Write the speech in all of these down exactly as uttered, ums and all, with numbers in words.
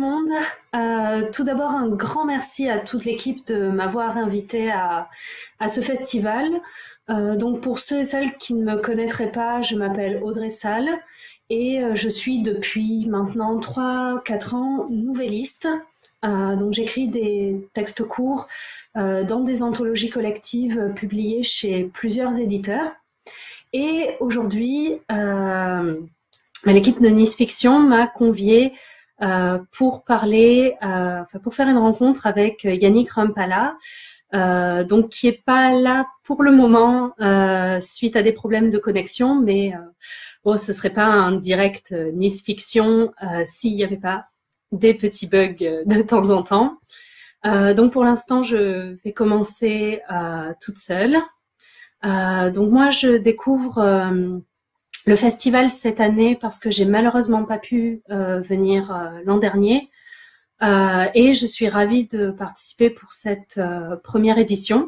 monde. Euh, tout d'abord, un grand merci à toute l'équipe de m'avoir invité à, à ce festival. Euh, donc pour ceux et celles qui ne me connaisseraient pas, je m'appelle Audrey Salle et euh, je suis depuis maintenant trois quatre ans nouvelliste. Euh, donc j'écris des textes courts euh, dans des anthologies collectives publiées chez plusieurs éditeurs. Et aujourd'hui, euh, l'équipe de Nice Fiction m'a conviée euh, pour parler, euh, enfin pour faire une rencontre avec Yannick Rumpala, euh, donc qui est pas là pour le moment euh, suite à des problèmes de connexion, mais euh, bon, ce serait pas un direct euh, Nice Fiction euh, s'il n'y avait pas des petits bugs de temps en temps. Euh, donc pour l'instant, je vais commencer euh, toute seule. Euh, donc moi, je découvre euh, le festival cette année parce que j'ai malheureusement pas pu euh, venir euh, l'an dernier euh, et je suis ravie de participer pour cette euh, première édition.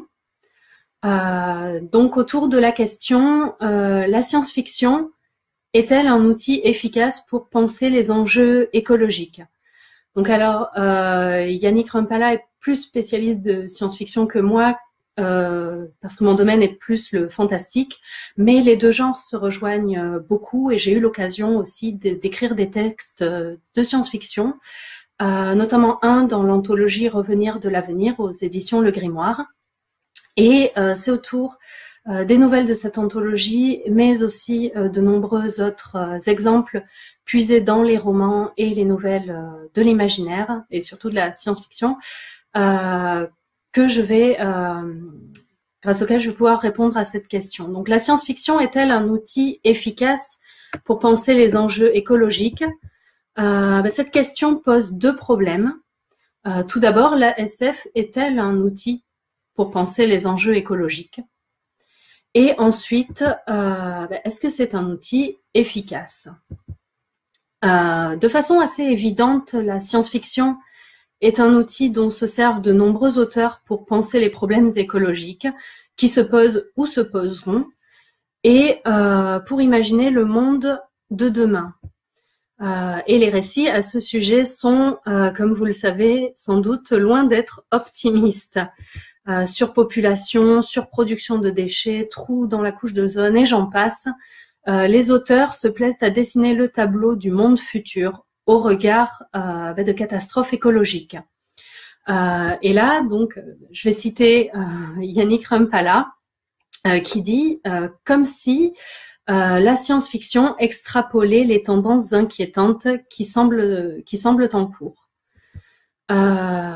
Euh, donc autour de la question, euh, la science-fiction est-elle un outil efficace pour penser les enjeux écologiques? Donc alors, euh, Yannick Rumpala est plus spécialiste de science-fiction que moi, euh, parce que mon domaine est plus le fantastique, mais les deux genres se rejoignent beaucoup et j'ai eu l'occasion aussi d'écrire des textes de science-fiction, euh, notamment un dans l'anthologie Revenir de l'avenir aux éditions Le Grimoire. Et euh, c'est autour euh, des nouvelles de cette anthologie, mais aussi euh, de nombreux autres euh, exemples puisés dans les romans et les nouvelles euh, de l'imaginaire et surtout de la science-fiction, euh, que je vais, euh, grâce auquel je vais pouvoir répondre à cette question. Donc, la science-fiction est-elle un outil efficace pour penser les enjeux écologiques? euh, ben, Cette question pose deux problèmes. Euh, tout d'abord, la S F est-elle un outil pour penser les enjeux écologiques? Et ensuite, euh, ben, est-ce que c'est un outil efficace? euh, De façon assez évidente, la science-fiction est un outil dont se servent de nombreux auteurs pour penser les problèmes écologiques qui se posent ou se poseront et euh, pour imaginer le monde de demain. Euh, et les récits à ce sujet sont, euh, comme vous le savez, sans doute loin d'être optimistes. Euh, surpopulation, surproduction de déchets, trous dans la couche d'ozone et j'en passe. Euh, les auteurs se plaisent à dessiner le tableau du monde futur au regard euh, de catastrophes écologiques. Euh, et là, donc, je vais citer euh, Yannick Rumpala euh, qui dit euh, « comme si euh, la science-fiction extrapolait les tendances inquiétantes qui semblent, qui semblent en cours euh, ».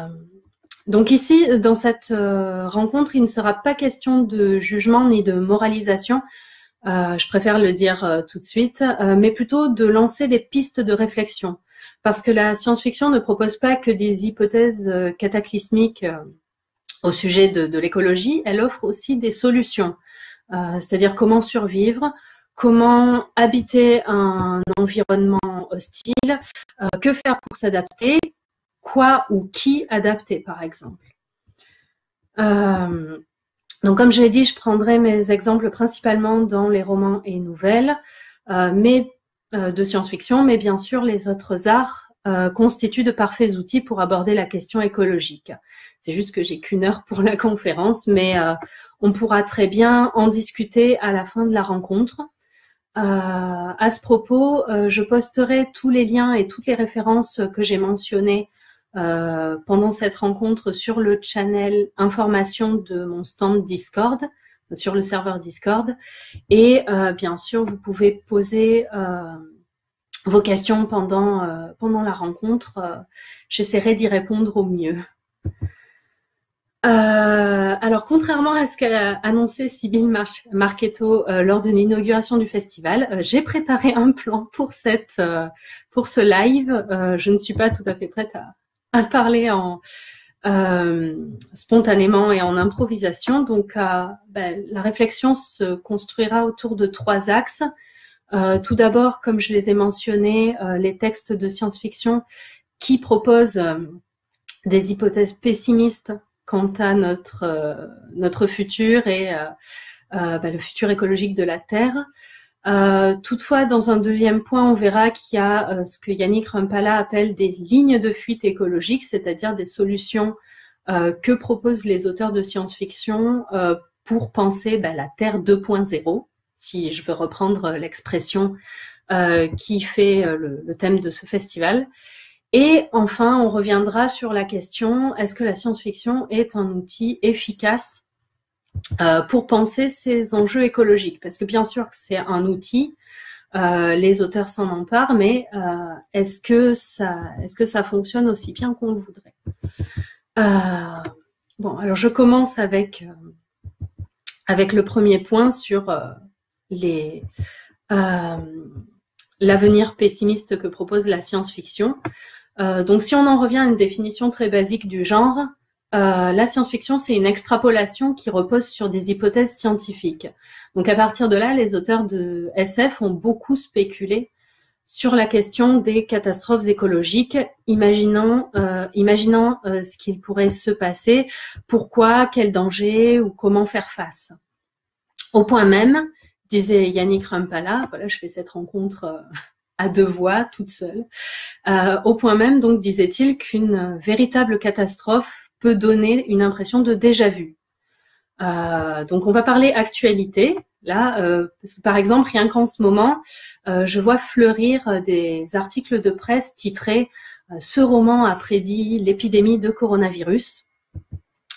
Donc ici, dans cette euh, rencontre, il ne sera pas question de jugement ni de moralisation, euh, je préfère le dire euh, tout de suite, euh, mais plutôt de lancer des pistes de réflexion. Parce que la science-fiction ne propose pas que des hypothèses euh, cataclysmiques euh, au sujet de, de l'écologie, elle offre aussi des solutions, euh, c'est-à-dire comment survivre, comment habiter un environnement hostile, euh, que faire pour s'adapter, quoi ou qui adapter, par exemple. Euh, donc, comme je l'ai dit, je prendrai mes exemples principalement dans les romans et nouvelles, euh, mais, euh, de science-fiction, mais bien sûr, les autres arts euh, constituent de parfaits outils pour aborder la question écologique. C'est juste que j'ai qu'une heure pour la conférence, mais euh, on pourra très bien en discuter à la fin de la rencontre. Euh, à ce propos, euh, je posterai tous les liens et toutes les références que j'ai mentionnées Euh, pendant cette rencontre sur le channel information de mon stand Discord, sur le serveur Discord. Et euh, bien sûr, vous pouvez poser euh, vos questions pendant, euh, pendant la rencontre. Euh, J'essaierai d'y répondre au mieux. Euh, alors, contrairement à ce qu'a annoncé Sybille Mar Marchetto euh, lors de l'inauguration du festival, euh, j'ai préparé un plan pour, cette, euh, pour ce live. Euh, je ne suis pas tout à fait prête à à parler en euh, spontanément et en improvisation. Donc, euh, ben, la réflexion se construira autour de trois axes. Euh, tout d'abord, comme je les ai mentionnés, euh, les textes de science-fiction qui proposent euh, des hypothèses pessimistes quant à notre euh, notre futur et euh, euh, ben, le futur écologique de la Terre. Euh, toutefois, dans un deuxième point, on verra qu'il y a euh, ce que Yannick Rumpala appelle des lignes de fuite écologiques, c'est-à-dire des solutions euh, que proposent les auteurs de science-fiction euh, pour penser ben, la Terre deux point zéro, si je veux reprendre l'expression euh, qui fait euh, le, le thème de ce festival. Et enfin, on reviendra sur la question, est-ce que la science-fiction est un outil efficace euh, pour penser ces enjeux écologiques? Parce que bien sûr que c'est un outil, euh, les auteurs s'en emparent, mais euh, est-ce que ça, est-ce que ça fonctionne aussi bien qu'on le voudrait? euh, Bon, alors je commence avec, euh, avec le premier point sur euh, les... Euh, l'avenir pessimiste que propose la science-fiction. Euh, donc, si on en revient à une définition très basique du genre, euh, la science-fiction, c'est une extrapolation qui repose sur des hypothèses scientifiques. Donc, à partir de là, les auteurs de S F ont beaucoup spéculé sur la question des catastrophes écologiques, imaginant, euh, imaginant euh, ce qu'il pourrait se passer, pourquoi, quel danger ou comment faire face. Au point même, disait Yannick Rumpala, voilà, je fais cette rencontre euh, à deux voix, toute seule, euh, au point même, donc, disait-il, qu'une véritable catastrophe peut donner une impression de déjà-vu. Euh, donc, on va parler actualité, là, euh, parce que par exemple, rien qu'en ce moment, euh, je vois fleurir des articles de presse titrés euh, « Ce roman a prédit l'épidémie de coronavirus euh, ».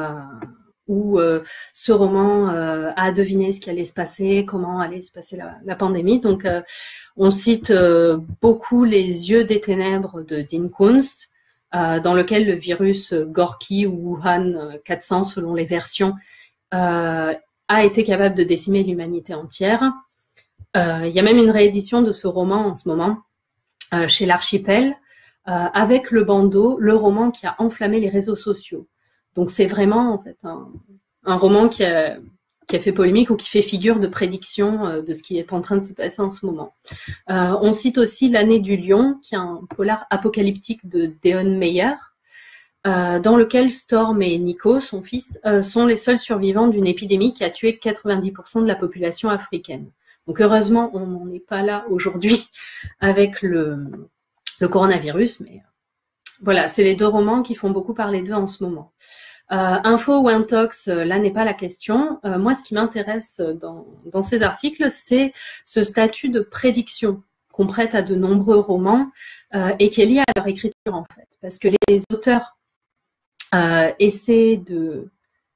Où euh, ce roman euh, a deviné ce qui allait se passer, comment allait se passer la, la pandémie. Donc, euh, on cite euh, beaucoup Les yeux des ténèbres de Dean Koontz, euh, dans lequel le virus Gorky ou Wuhan quatre cents, selon les versions, euh, a été capable de décimer l'humanité entière. Euh, il y a même une réédition de ce roman en ce moment euh, chez l'Archipel, euh, avec le bandeau, le roman qui a enflammé les réseaux sociaux. Donc c'est vraiment en fait un, un roman qui a, qui a fait polémique ou qui fait figure de prédiction euh, de ce qui est en train de se passer en ce moment. Euh, on cite aussi L'année du lion, qui est un polar apocalyptique de Deon Meyer, euh, dans lequel Storm et Nico, son fils, euh, sont les seuls survivants d'une épidémie qui a tué quatre-vingt-dix pour cent de la population africaine. Donc heureusement, on n'en est pas là aujourd'hui avec le, le coronavirus, mais voilà, c'est les deux romans qui font beaucoup parler d'eux en ce moment. Euh, info ou intox, là n'est pas la question. Euh, moi, ce qui m'intéresse dans, dans ces articles, c'est ce statut de prédiction qu'on prête à de nombreux romans euh, et qui est lié à leur écriture, en fait. Parce que les auteurs euh, essaient de...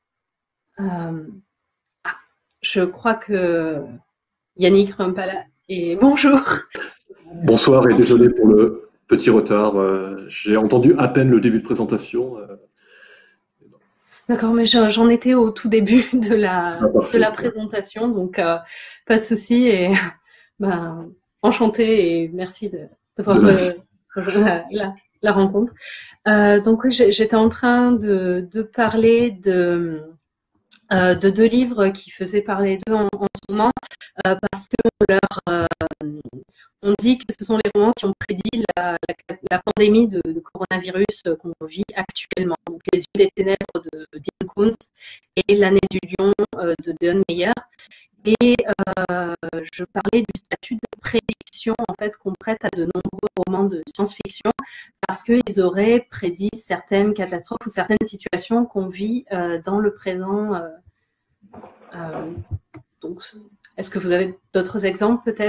Euh, ah, je crois que Yannick Rumpala est... Bonjour. Bonsoir et désolé pour le petit retard. Euh, J'ai entendu à peine le début de présentation. Euh, D'accord, mais j'en étais au tout début de la, ah, de la présentation, donc euh, pas de souci. Et ben, enchantée et merci d'avoir euh, la, la, la rencontre. Euh, donc oui, j'étais en train de, de parler de, euh, de deux livres qui faisaient parler d'eux en, en ce moment, euh, parce que leur, euh, on dit que ce sont les romans qui ont prédit la, la, la pandémie de, de coronavirus qu'on vit actuellement. Donc, Les yeux des ténèbres de Dean Koontz et L'année du lion de Deon Meyer. Et euh, je parlais du statut de prédiction en fait, qu'on prête à de nombreux romans de science-fiction parce qu'ils auraient prédit certaines catastrophes ou certaines situations qu'on vit euh, dans le présent. Euh, euh, donc, est-ce que vous avez d'autres exemples peut-être ?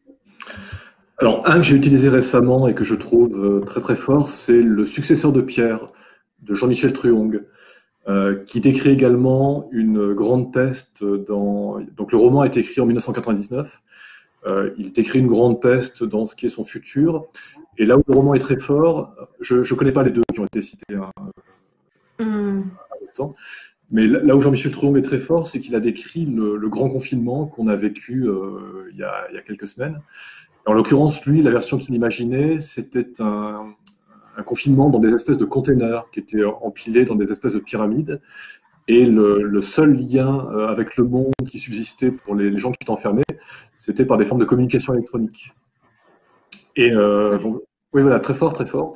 Alors, un que j'ai utilisé récemment et que je trouve très très fort, c'est Le successeur de Pierre de Jean-Michel Truong, euh, qui décrit également une grande peste dans... Donc le roman a été écrit en mille neuf cent quatre-vingt-dix-neuf, euh, il décrit une grande peste dans ce qui est son futur, et là où le roman est très fort, je ne connais pas les deux qui ont été cités hein, mm. à l'instant, mais là où Jean-Michel Truong est très fort, c'est qu'il a décrit le, le grand confinement qu'on a vécu euh, il, y a, il y a quelques semaines. En l'occurrence, lui, la version qu'il imaginait, c'était un, un confinement dans des espèces de containers qui étaient empilés dans des espèces de pyramides. Et le, le seul lien avec le monde qui subsistait pour les, les gens qui étaient enfermés, c'était par des formes de communication électronique. Et euh, donc, oui, voilà, très fort, très fort.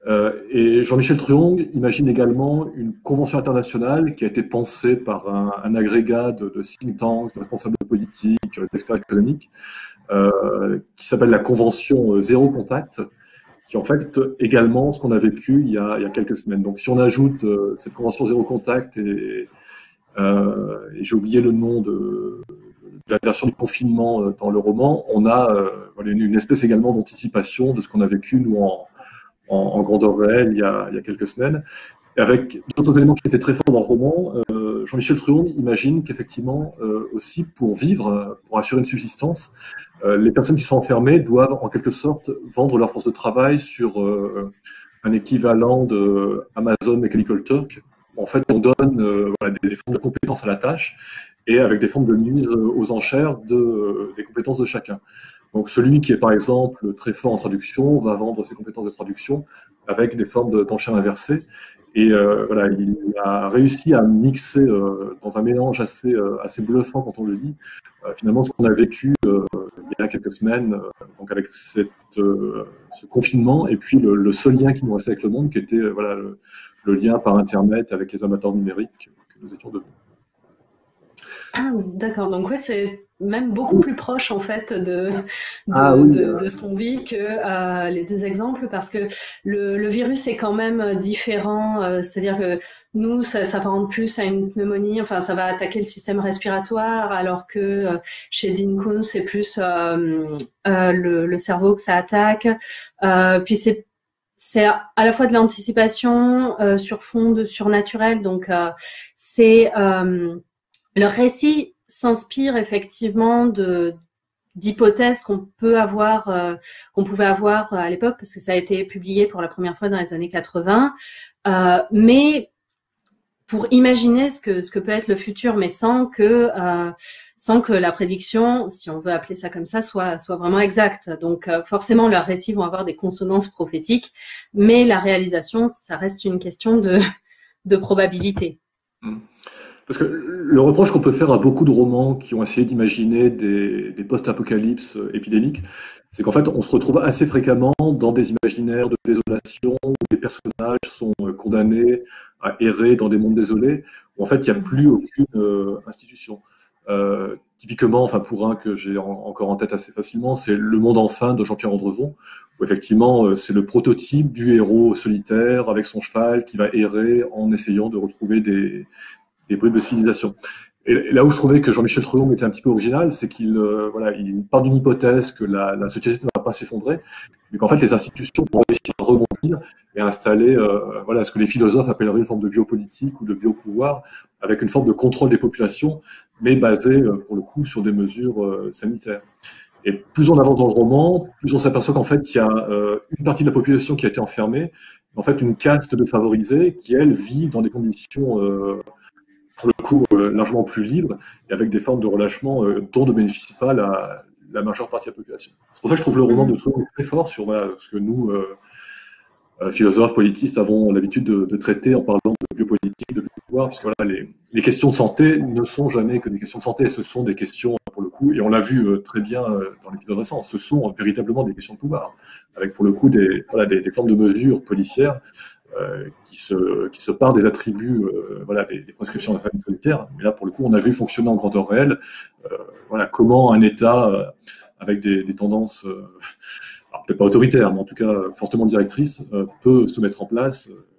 Euh, et Jean-Michel Truong imagine également une convention internationale qui a été pensée par un, un agrégat de, de think tanks, de responsables politiques, d'experts économiques, euh, qui s'appelle la Convention Zéro Contact, qui est en fait également ce qu'on a vécu il y a, il y a quelques semaines. Donc si on ajoute euh, cette Convention Zéro Contact et, euh, et j'ai oublié le nom de, de la version du confinement euh, dans le roman, on a euh, une, une espèce également d'anticipation de ce qu'on a vécu nous en En, en grandeur réelle il y, a, il y a quelques semaines. Et avec d'autres éléments qui étaient très forts dans le roman, euh, Jean-Michel Truong imagine qu'effectivement, euh, aussi pour vivre, pour assurer une subsistance, euh, les personnes qui sont enfermées doivent en quelque sorte vendre leur force de travail sur euh, un équivalent de Amazon Mechanical Turk. En fait, on donne euh, voilà, des, des formes de compétences à la tâche et avec des formes de mise aux enchères de, euh, des compétences de chacun. Donc celui qui est par exemple très fort en traduction va vendre ses compétences de traduction avec des formes d'enchères inversées. Et euh, voilà, il a réussi à mixer euh, dans un mélange assez, euh, assez bluffant quand on le lit, euh, finalement ce qu'on a vécu euh, il y a quelques semaines, euh, donc avec cette, euh, ce confinement, et puis le, le seul lien qui nous restait avec le monde, qui était euh, voilà, le, le lien par Internet avec les amateurs numériques que nous étions devenus. Ah, d'accord. Donc, ouais, c'est même beaucoup plus proche, en fait, de, de, Ah oui, de, euh, de ce qu'on vit que euh, les deux exemples, parce que le, le virus est quand même différent. Euh, c'est-à-dire que nous, ça s'apparente plus à une pneumonie. Enfin, ça va attaquer le système respiratoire, alors que euh, chez Dean Koontz, c'est plus euh, euh, le, le cerveau que ça attaque. Euh, puis c'est c'est à la fois de l'anticipation euh, sur fond de surnaturel. Donc, euh, c'est euh, le récit s'inspire effectivement de d'hypothèses qu'on peut avoir, euh, qu'on pouvait avoir à l'époque, parce que ça a été publié pour la première fois dans les années quatre-vingts. Euh, mais pour imaginer ce que ce que peut être le futur, mais sans que euh, sans que la prédiction, si on veut appeler ça comme ça, soit soit vraiment exacte. Donc euh, forcément, leurs récits vont avoir des consonances prophétiques, mais la réalisation, ça reste une question de de probabilité. Parce que le reproche qu'on peut faire à beaucoup de romans qui ont essayé d'imaginer des, des post-apocalypses épidémiques, c'est qu'en fait, on se retrouve assez fréquemment dans des imaginaires de désolation où les personnages sont condamnés à errer dans des mondes désolés, où en fait, il n'y a plus aucune euh, institution. Euh, typiquement, enfin pour un que j'ai en, encore en tête assez facilement, c'est Le Monde enfin de Jean-Pierre Andrevon, où effectivement, euh, c'est le prototype du héros solitaire avec son cheval qui va errer en essayant de retrouver des des bribes de civilisation. Et là où je trouvais que Jean-Michel Truong était un petit peu original, c'est qu'il euh, voilà, il part d'une hypothèse que la, la société ne va pas s'effondrer, mais qu'en fait les institutions vont réussir à rebondir et à installer euh, voilà, ce que les philosophes appelleraient une forme de biopolitique ou de biopouvoir, avec une forme de contrôle des populations, mais basée euh, pour le coup sur des mesures euh, sanitaires. Et plus on avance dans le roman, plus on s'aperçoit qu'en fait il y a euh, une partie de la population qui a été enfermée, en fait une caste de favorisés qui elle vit dans des conditions euh, pour le coup euh, largement plus libre et avec des formes de relâchement euh, dont ne bénéficie pas la, la majeure partie de la population. C'est pour ça que je trouve le roman de Truong très fort sur voilà, ce que nous, euh, euh, philosophes, politistes, avons l'habitude de, de traiter en parlant de biopolitique, de pouvoir, parce que voilà, les, les questions de santé ne sont jamais que des questions de santé, ce sont des questions, pour le coup, et on l'a vu euh, très bien euh, dans l'épisode récent, ce sont véritablement des questions de pouvoir, avec pour le coup des, voilà, des, des formes de mesures policières Euh, qui, se, qui se part des attributs, euh, voilà, des, des prescriptions sanitaires. Mais là, pour le coup, on a vu fonctionner en grandeur réelle, euh, voilà, comment un État euh, avec des, des tendances, euh, alors peut-être pas autoritaires, mais en tout cas fortement directrices, euh, peut se mettre en place, euh,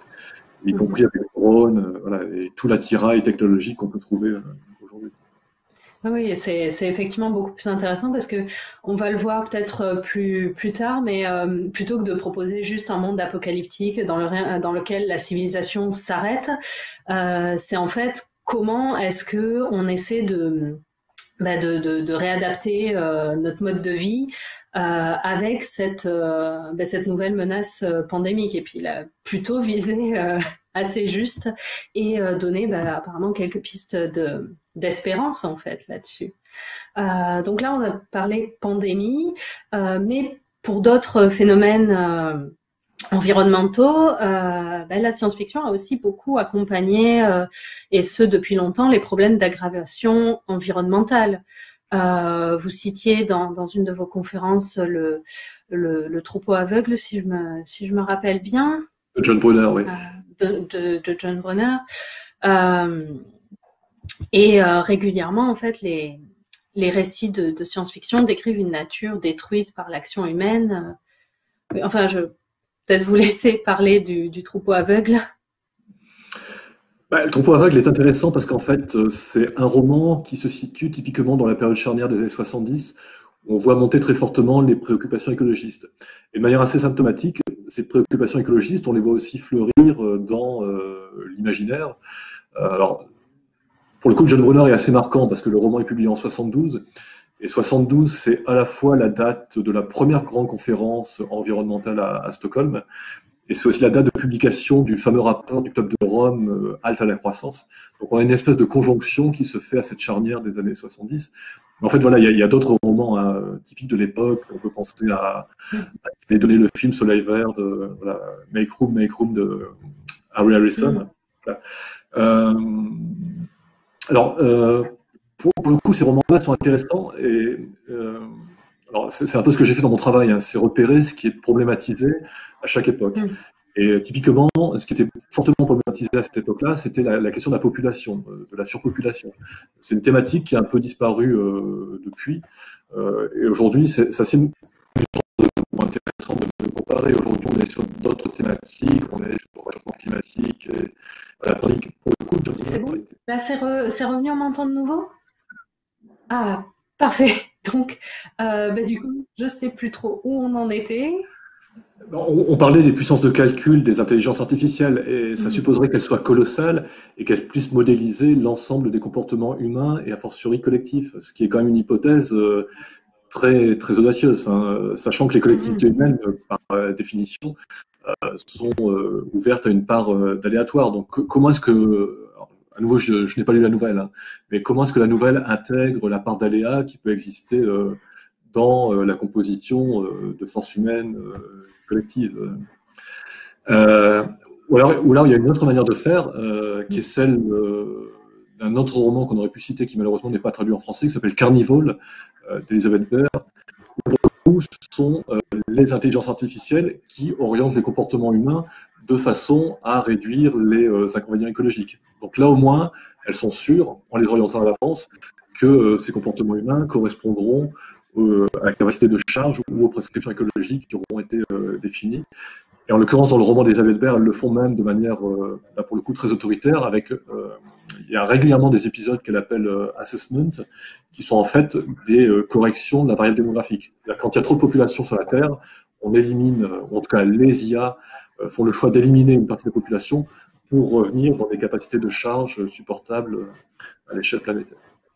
y compris avec les drones, euh, voilà, et tout l'attirail technologique qu'on peut trouver euh, aujourd'hui. Oui, c'est c'est effectivement beaucoup plus intéressant parce que on va le voir peut-être plus plus tard, mais euh, plutôt que de proposer juste un monde apocalyptique dans le dans lequel la civilisation s'arrête, euh, c'est en fait comment est-ce que on essaie de bah de, de, de réadapter euh, notre mode de vie euh, avec cette euh, bah cette nouvelle menace euh, pandémique, et puis il a plutôt visé euh, assez juste et euh, donné bah, apparemment quelques pistes de d'espérance en fait là-dessus. Euh, donc là on a parlé pandémie, euh, mais pour d'autres phénomènes euh, environnementaux, euh, ben, la science-fiction a aussi beaucoup accompagné, euh, et ce depuis longtemps, les problèmes d'aggravation environnementale. Euh, vous citiez dans, dans une de vos conférences le, le, le troupeau aveugle, si je me, si je me rappelle bien. John Brunner, oui. Euh, de, de, de John Brunner. Euh, et euh, régulièrement, en fait, les, les récits de, de science-fiction décrivent une nature détruite par l'action humaine. Euh, enfin, je vais peut-être vous laisser parler du, du troupeau aveugle. Bah, le troupeau aveugle est intéressant parce qu'en fait, c'est un roman qui se situe typiquement dans la période charnière des années soixante-dix, où on voit monter très fortement les préoccupations écologistes. Et de manière assez symptomatique, ces préoccupations écologistes, on les voit aussi fleurir dans euh, l'imaginaire. Euh, alors, pour le coup, John Brunner est assez marquant parce que le roman est publié en soixante-douze, et soixante-douze, c'est à la fois la date de la première grande conférence environnementale à, à Stockholm, et c'est aussi la date de publication du fameux rapport du Club de Rome, euh, Halte à la croissance. Donc on a une espèce de conjonction qui se fait à cette charnière des années soixante-dix. Mais en fait, voilà, il y a, il y a d'autres romans hein, typiques de l'époque. On peut penser à, à les donner le film Soleil Vert, de voilà, Make Room, Make Room de Harry Harrison. Mm. Voilà. Euh, alors, euh, pour, pour le coup, ces romans-là sont intéressants et euh, alors c'est un peu ce que j'ai fait dans mon travail, hein, c'est repérer ce qui est problématisé à chaque époque. Mmh. Et typiquement, ce qui était fortement problématisé à cette époque-là, c'était la, la question de la population, de la surpopulation. C'est une thématique qui a un peu disparu euh, depuis. Euh, et aujourd'hui, c'est assez intéressant de, de comparer. Aujourd'hui, on est sur d'autres thématiques, on est sur le réchauffement climatique. Et, voilà, tandis que pour le coup, c'est bon. Là, c'est re, revenu, on m'entend de nouveau? Ah, parfait. Donc, euh, bah, du coup, je ne sais plus trop où on en était. On, on parlait des puissances de calcul des intelligences artificielles et ça mmh. supposerait qu'elles soient colossales et qu'elles puissent modéliser l'ensemble des comportements humains et a fortiori collectifs, ce qui est quand même une hypothèse euh, très, très audacieuse, hein, sachant que les collectivités mmh. humaines, par euh, définition, euh, sont euh, ouvertes à une part euh, d'aléatoire. Donc comment est-ce que... À nouveau, je, je n'ai pas lu la nouvelle, hein, mais comment est-ce que la nouvelle intègre la part d'aléa qui peut exister euh, dans euh, la composition euh, de forces humaines euh, collectives euh, ou, alors, ou alors, il y a une autre manière de faire, euh, qui est celle euh, d'un autre roman qu'on aurait pu citer, qui malheureusement n'est pas traduit en français, qui s'appelle Carnival, euh, d'Elizabeth Baird, où ce sont euh, les intelligences artificielles qui orientent les comportements humains de façon à réduire les euh, inconvénients écologiques. Donc là, au moins, elles sont sûres, en les orientant à l'avance, que euh, ces comportements humains correspondront euh, à la capacité de charge ou aux prescriptions écologiques qui auront été euh, définies. Et en l'occurrence, dans le roman d'Elizabeth Baird, elles le font même de manière, euh, là pour le coup, très autoritaire, avec, euh, il y a régulièrement des épisodes qu'elle appelle euh, assessment, qui sont en fait des euh, corrections de la variable démographique. Quand il y a trop de population sur la Terre, on élimine, ou en tout cas les I A euh, font le choix d'éliminer une partie de la population pour revenir dans des capacités de charge supportables à l'échelle planétaire.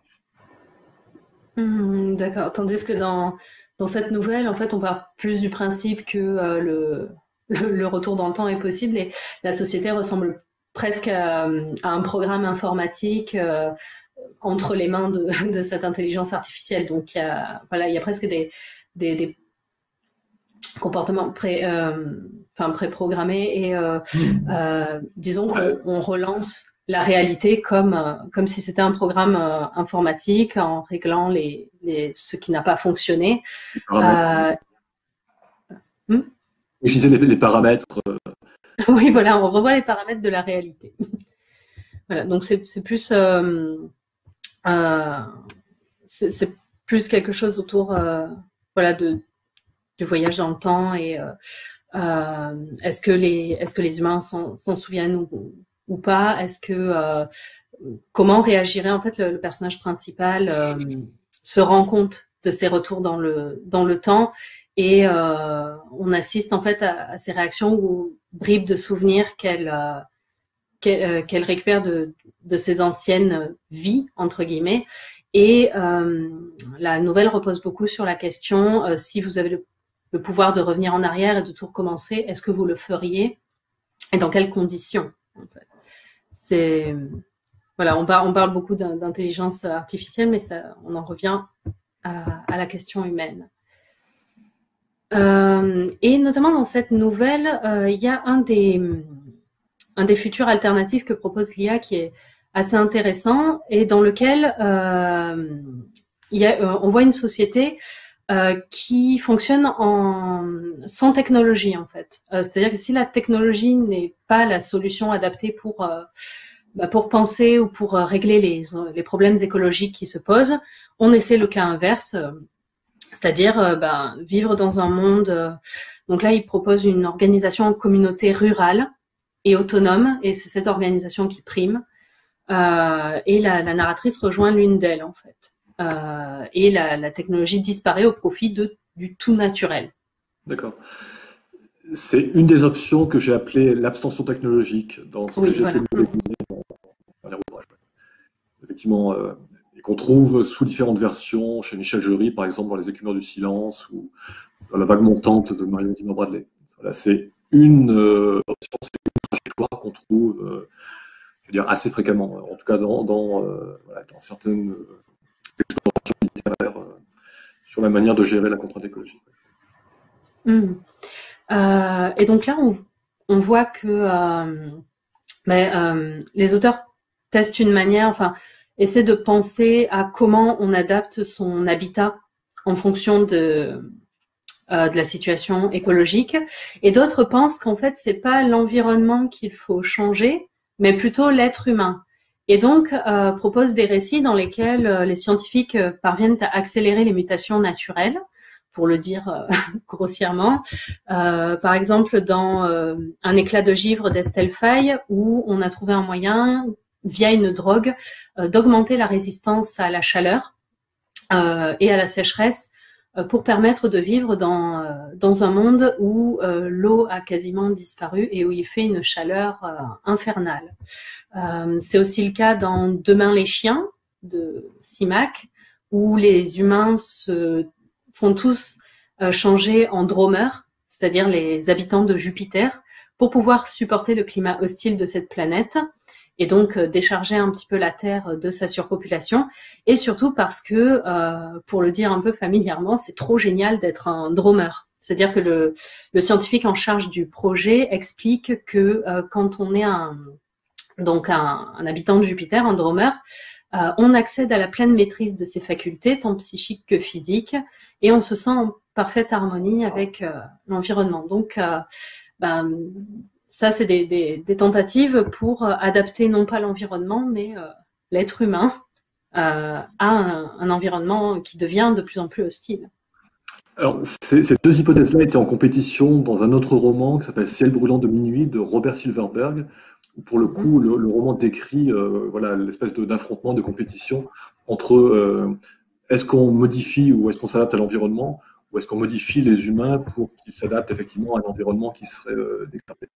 Mmh, d'accord. Tandis que dans, dans cette nouvelle, en fait, on part plus du principe que euh, le, le, le retour dans le temps est possible et la société ressemble presque à, à un programme informatique euh, entre les mains de, de cette intelligence artificielle. Donc, il y a, voilà, il y a presque des, des, des comportements pré, euh, enfin, préprogrammés et euh, euh, disons qu'on on relance la réalité comme, euh, comme si c'était un programme euh, informatique en réglant les, les, ce qui n'a pas fonctionné. Euh... Hmm? Je disais les, les paramètres. Euh... Oui, voilà, on revoit les paramètres de la réalité. Voilà, donc c'est plus, euh, euh, c'est plus quelque chose autour euh, voilà, de, du voyage dans le temps et euh, euh, est-ce que, est-ce que les humains s'en souviennent ou, ou pas? Est-ce que euh, comment réagirait en fait le, le personnage principal euh, se rend compte de ses retours dans le dans le temps et euh, on assiste en fait à, à ces réactions ou bribes de souvenirs qu'elle euh, qu'elle euh, qu'elle récupère de de ses anciennes vies entre guillemets et euh, la nouvelle repose beaucoup sur la question euh, si vous avez le, le pouvoir de revenir en arrière et de tout recommencer, est-ce que vous le feriez et dans quelles conditions en fait. C'est voilà, on parle, on parle beaucoup d'intelligence artificielle, mais ça, on en revient à, à la question humaine. Euh, et notamment dans cette nouvelle, euh, il y a un des, un des futurs alternatifs que propose l'I A qui est assez intéressant et dans lequel euh, il y a, euh, on voit une société euh, qui fonctionne en, sans technologie, en fait. Euh, c'est-à-dire que si la technologie n'est pas la solution adaptée pour, euh, bah, pour penser ou pour euh, régler les, les problèmes écologiques qui se posent, on essaie le cas inverse, euh, c'est-à-dire euh, bah, vivre dans un monde... Euh, donc là, il propose une organisation en communauté rurale et autonome, et c'est cette organisation qui prime. Euh, et la, la narratrice rejoint l'une d'elles, en fait. Euh, et la, la technologie disparaît au profit de, du tout naturel. D'accord. C'est une des options que j'ai appelée l'abstention technologique dans ce Oui, que j'essaie voilà. de décliner dans, dans les ouvrages. Effectivement, euh, et qu'on trouve sous différentes versions, chez Michel Jury, par exemple, dans Les Écumeurs du Silence, ou dans La Vague montante de Marion Zimmer Bradley. Voilà, c'est une euh, option, c'est une trajectoire qu'on trouve euh, je veux dire, assez fréquemment, en tout cas dans, dans, euh, voilà, dans certaines euh, explorations littéraires euh, sur la manière de gérer la contrainte écologique. Mmh. Euh, et donc là, on, on voit que euh, mais, euh, les auteurs testent une manière, enfin, essaient de penser à comment on adapte son habitat en fonction de, euh, de la situation écologique. Et d'autres pensent qu'en fait, c'est pas l'environnement qu'il faut changer, mais plutôt l'être humain. Et donc, euh, proposent des récits dans lesquels euh, les scientifiques euh, parviennent à accélérer les mutations naturelles, pour le dire euh, grossièrement. Euh, par exemple, dans euh, Un éclat de givre d'Estelle Faye, où on a trouvé un moyen, via une drogue, euh, d'augmenter la résistance à la chaleur euh, et à la sécheresse euh, pour permettre de vivre dans, euh, dans un monde où euh, l'eau a quasiment disparu et où il fait une chaleur euh, infernale. Euh, c'est aussi le cas dans Demain les chiens de Simak, où les humains se font tous euh, changer en dromers, c'est-à-dire les habitants de Jupiter, pour pouvoir supporter le climat hostile de cette planète et donc euh, décharger un petit peu la Terre de sa surpopulation. Et surtout parce que, euh, pour le dire un peu familièrement, c'est trop génial d'être un dromer. C'est-à-dire que le, le scientifique en charge du projet explique que euh, quand on est un, donc un, un habitant de Jupiter, un dromer, euh, on accède à la pleine maîtrise de ses facultés, tant psychiques que physiques, et on se sent en parfaite harmonie avec euh, l'environnement. Donc, euh, ben, ça, c'est des, des, des tentatives pour euh, adapter non pas l'environnement, mais euh, l'être humain euh, à un, un environnement qui devient de plus en plus hostile. Alors, ces, ces deux hypothèses-là étaient en compétition dans un autre roman qui s'appelle Ciel brûlant de minuit de Robert Silverberg, où pour le coup, le, le roman décrit euh, voilà, l'espèce de- d'affrontement, de compétition entre euh, est-ce qu'on modifie ou est-ce qu'on s'adapte à l'environnement, ou est-ce qu'on modifie les humains pour qu'ils s'adaptent effectivement à un environnement qui serait euh, dégradé.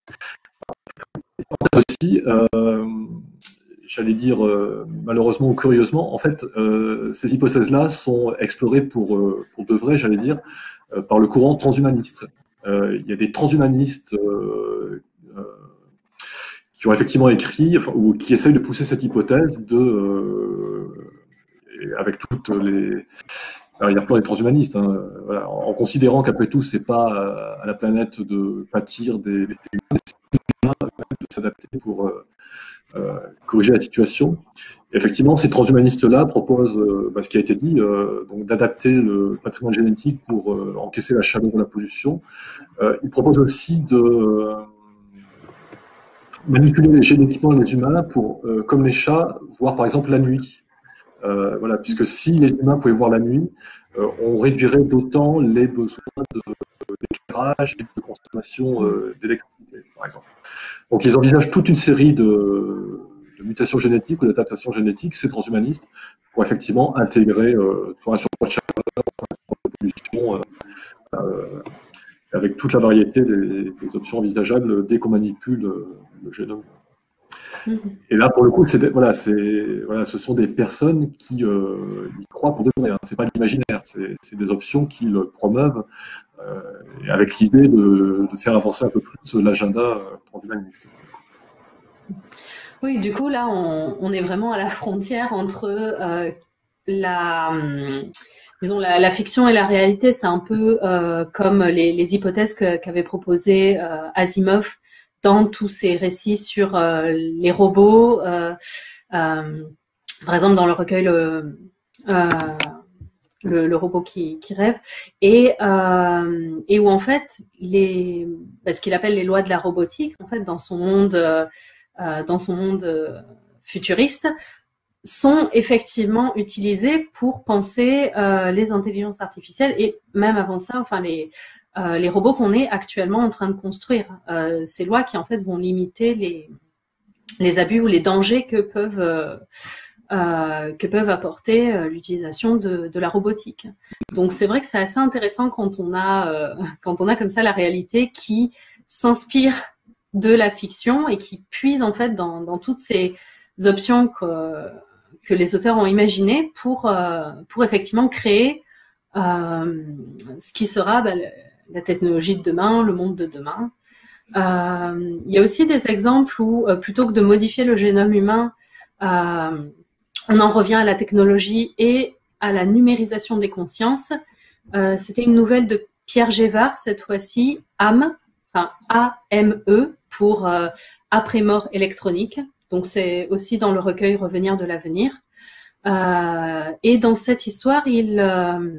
Aussi, euh, j'allais dire euh, malheureusement ou curieusement, en fait, euh, ces hypothèses-là sont explorées pour, euh, pour de vrai, j'allais dire, euh, par le courant transhumaniste. Euh, il y a des transhumanistes euh, euh, qui ont effectivement écrit, enfin, ou qui essayent de pousser cette hypothèse de, euh, et avec toutes les... Alors, il y a plein de transhumanistes, hein, voilà, en, en considérant qu'après tout, c'est pas euh, à la planète de pâtir des, des humains, de s'adapter pour euh, euh, corriger la situation. Et effectivement, ces transhumanistes-là proposent, euh, bah, ce qui a été dit, euh, donc d'adapter le patrimoine génétique pour euh, encaisser la chaleur ou la pollution. Euh, ils proposent aussi de euh, manipuler génétiquement les humains pour, euh, comme les chats, voir par exemple la nuit. Euh, voilà, puisque si les humains pouvaient voir la nuit, euh, on réduirait d'autant les besoins d'éclairage et de consommation euh, d'électricité, par exemple. Donc ils envisagent toute une série de, de mutations génétiques ou d'adaptations génétiques, ces transhumanistes, pour effectivement intégrer euh, soit un surpoids de chaleur, soit un surpoids de pollution, euh, euh, avec toute la variété des, des options envisageables dès qu'on manipule euh, le génome. Mmh. Et là, pour le coup, c'est, voilà, c'est, voilà, ce sont des personnes qui euh, y croient pour de vrai. Hein. C'est pas de l'imaginaire, c'est, c'est des options qu'ils promeuvent euh, avec l'idée de, de faire avancer un peu plus l'agenda euh, transhumaniste. Oui, du coup, là, on, on est vraiment à la frontière entre euh, la, disons, la, la fiction et la réalité. C'est un peu euh, comme les, les hypothèses que, qu'avait proposées euh, Asimov dans tous ses récits sur euh, les robots. Euh, euh, par exemple, dans le recueil le, euh, le, le robot qui, qui rêve, et, euh, et où en fait, les, bah, ce qu'il appelle les lois de la robotique, en fait, dans son monde, euh, dans son monde euh, futuriste, sont effectivement utilisées pour penser euh, les intelligences artificielles et même avant ça, enfin les, euh, les robots qu'on est actuellement en train de construire. Euh, ces lois qui en fait vont limiter les, les abus ou les dangers que peuvent, euh, euh, que peuvent apporter euh, l'utilisation de, de la robotique. Donc c'est vrai que c'est assez intéressant quand on a, euh, quand on a comme ça la réalité qui s'inspire de la fiction et qui puise en fait dans, dans toutes ces options que, que les auteurs ont imaginées pour, euh, pour effectivement créer euh, ce qui sera bah, la technologie de demain, le monde de demain. Euh, il y a aussi des exemples où, euh, plutôt que de modifier le génome humain, euh, on en revient à la technologie et à la numérisation des consciences. Euh, C'était une nouvelle de Pierre Gévard, cette fois-ci, A M E, enfin A M E, pour euh, après-mort électronique. Donc c'est aussi dans le recueil Revenir de l'avenir. Euh, et dans cette histoire, il, euh,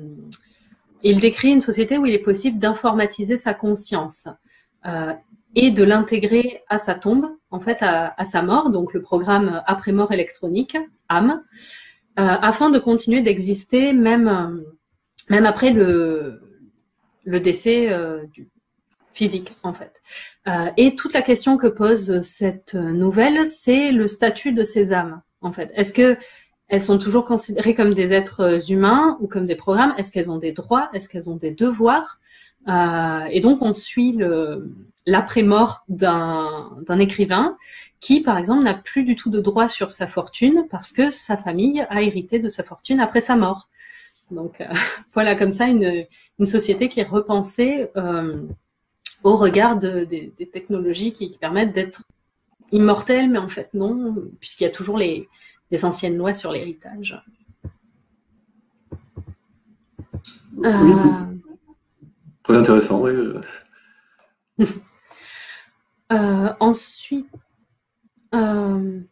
il décrit une société où il est possible d'informatiser sa conscience euh, et de l'intégrer à sa tombe, en fait à, à sa mort, donc le programme après-mort électronique, A M E, euh, afin de continuer d'exister même, même après le, le décès euh, du physique, en fait. Euh, et toute la question que pose cette nouvelle, c'est le statut de ces âmes, en fait. Est-ce que elles sont toujours considérées comme des êtres humains ou comme des programmes? Est-ce qu'elles ont des droits? Est-ce qu'elles ont des devoirs? euh, Et donc, on suit l'après-mort d'un d'un écrivain qui, par exemple, n'a plus du tout de droit sur sa fortune parce que sa famille a hérité de sa fortune après sa mort. Donc, euh, voilà, comme ça, une, une société qui est repensée euh, au regard de, des, des technologies qui, qui permettent d'être immortelles, mais en fait non, puisqu'il y a toujours les, les anciennes lois sur l'héritage. Oui, euh... très intéressant, oui. euh, ensuite, euh...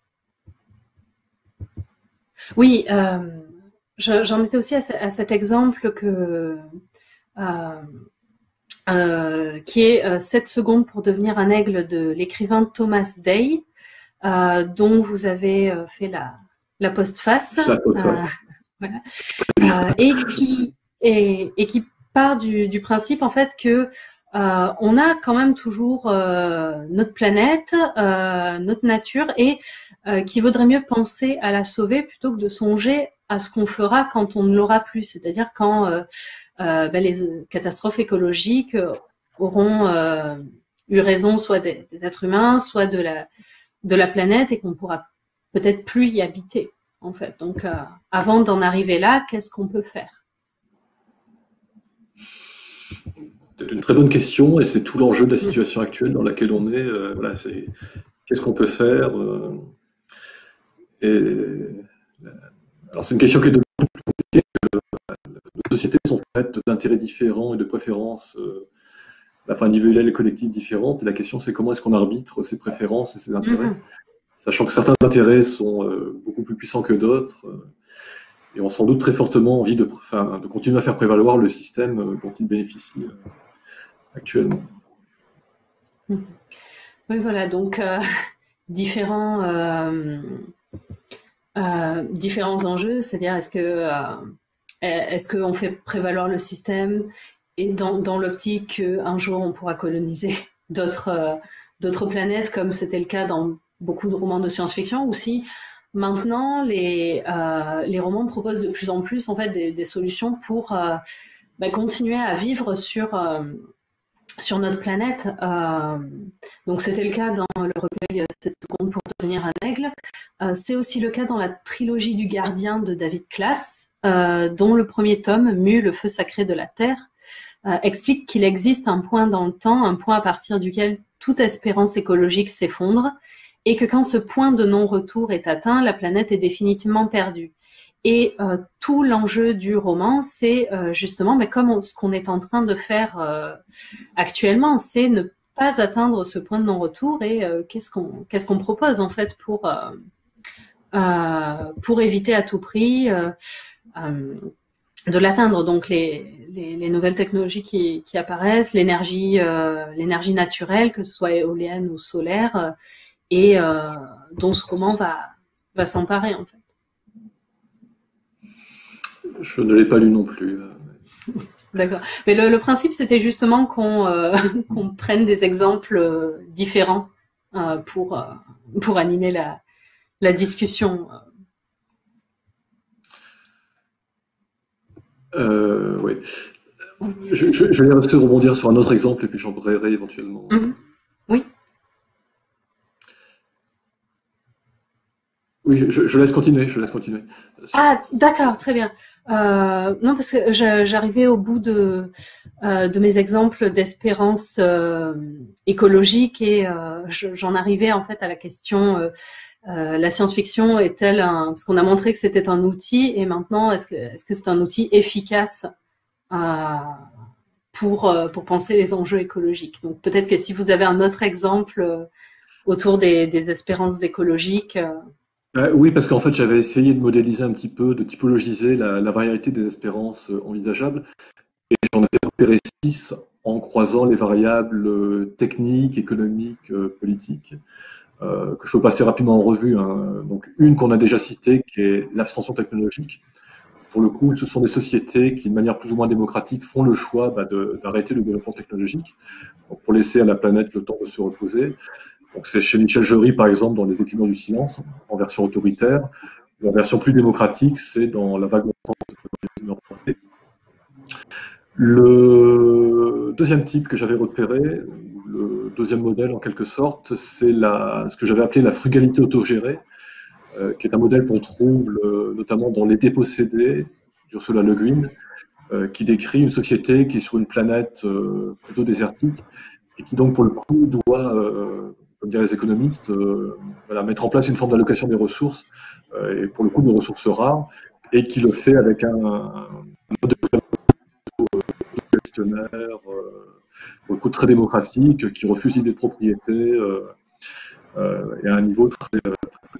oui, euh, j'en étais aussi à, à cet exemple que... Euh, Euh, qui est euh, sept secondes pour devenir un aigle de l'écrivain Thomas Day, euh, dont vous avez euh, fait la, la postface, la postface. Euh, voilà. euh, et, qui, et, et qui part du, du principe en fait que euh, on a quand même toujours euh, notre planète, euh, notre nature, et euh, qu'il vaudrait mieux penser à la sauver plutôt que de songer à ce qu'on fera quand on ne l'aura plus, c'est-à-dire quand euh, Euh, ben, les catastrophes écologiques auront euh, eu raison soit des, des êtres humains, soit de la, de la planète, et qu'on pourra peut-être plus y habiter, en fait. Donc, euh, avant d'en arriver là, qu'est-ce qu'on peut faire? C'est une très bonne question, et c'est tout l'enjeu de la situation actuelle dans laquelle on est. Euh, voilà, c'est qu'est-ce qu'on peut faire euh, et, alors, c'est une question qui est de plus compliquée. Les sociétés sont faites d'intérêts différents et de préférences euh, enfin, individuelles et collectives différentes. Et la question, c'est comment est-ce qu'on arbitre ces préférences et ces intérêts, mmh. sachant que certains intérêts sont euh, beaucoup plus puissants que d'autres euh, et ont sans doute très fortement envie de, enfin, de continuer à faire prévaloir le système euh, dont ils bénéficient euh, actuellement. Mmh. Oui, voilà, donc euh, différents, euh, euh, différents enjeux, c'est-à-dire est-ce que euh, est-ce qu'on fait prévaloir le système et dans, dans l'optique qu'un jour on pourra coloniser d'autres euh, d'autres planètes, comme c'était le cas dans beaucoup de romans de science-fiction, ou si maintenant les, euh, les romans proposent de plus en plus en fait, des, des solutions pour euh, bah, continuer à vivre sur, euh, sur notre planète. Euh, donc c'était le cas dans le recueil sept secondes pour devenir un aigle. Euh, c'est aussi le cas dans la trilogie du Gardien de David Klass, Euh, dont le premier tome, Mu, le feu sacré de la Terre, euh, explique qu'il existe un point dans le temps, un point à partir duquel toute espérance écologique s'effondre, et que quand ce point de non-retour est atteint, la planète est définitivement perdue. Et euh, tout l'enjeu du roman, c'est euh, justement, mais comme on, ce qu'on est en train de faire euh, actuellement, c'est ne pas atteindre ce point de non-retour, et euh, qu'est-ce qu'on qu'est-ce qu'on propose en fait pour, euh, euh, pour éviter à tout prix euh, Euh, de l'atteindre. Donc les, les, les nouvelles technologies qui, qui apparaissent, l'énergie euh, l'énergie naturelle, que ce soit éolienne ou solaire, euh, et euh, dont ce roman va, va s'emparer en fait. Je ne l'ai pas lu non plus. D'accord. Mais le, le principe, c'était justement qu'on euh, qu'on prenne des exemples différents euh, pour, euh, pour animer la, la discussion. Euh, oui. Je, je, je vais aussi rebondir sur un autre exemple et puis j'embrayerai éventuellement. Mm-hmm. Oui. Oui, je, je laisse continuer, je laisse continuer. Ah, d'accord, très bien. Euh, non, parce que j'arrivais au bout de, euh, de mes exemples d'espérance euh, écologique et euh, j'en arrivais en fait à la question euh, euh, la science-fiction est-elle un... Parce qu'on a montré que c'était un outil et maintenant, est-ce que est-ce que c'est un outil efficace euh, pour, euh, pour penser les enjeux écologiques? Donc peut-être que si vous avez un autre exemple euh, autour des, des espérances écologiques... Euh, Euh, oui, parce qu'en fait, j'avais essayé de modéliser un petit peu, de typologiser la, la variété des espérances euh, envisageables, et j'en ai repéré six en croisant les variables euh, techniques, économiques, euh, politiques, euh, que je peux passer rapidement en revue, hein. Donc, une qu'on a déjà citée, qui est l'abstention technologique. Pour le coup, ce sont des sociétés qui, de manière plus ou moins démocratique, font le choix bah, d'arrêter le développement technologique, donc pour laisser à la planète le temps de se reposer. Donc c'est chez Michel Jury, par exemple, dans Les Écumeurs du silence, en version autoritaire. En version plus démocratique, c'est dans La vague montante. Le deuxième type que j'avais repéré, le deuxième modèle en quelque sorte, c'est ce que j'avais appelé la frugalité autogérée, euh, qui est un modèle qu'on trouve le, notamment dans Les Dépossédés d'Ursula Le Guin, euh, qui décrit une société qui est sur une planète euh, plutôt désertique et qui donc pour le coup doit, euh, comme diraient les économistes, euh, voilà, mettre en place une forme d'allocation des ressources, euh, et pour le coup de ressources rares, et qui le fait avec un, un mode de gestionnaire, euh, pour le coup très démocratique, qui refuse l'idée de propriété, euh, euh, et à un niveau très, très, très...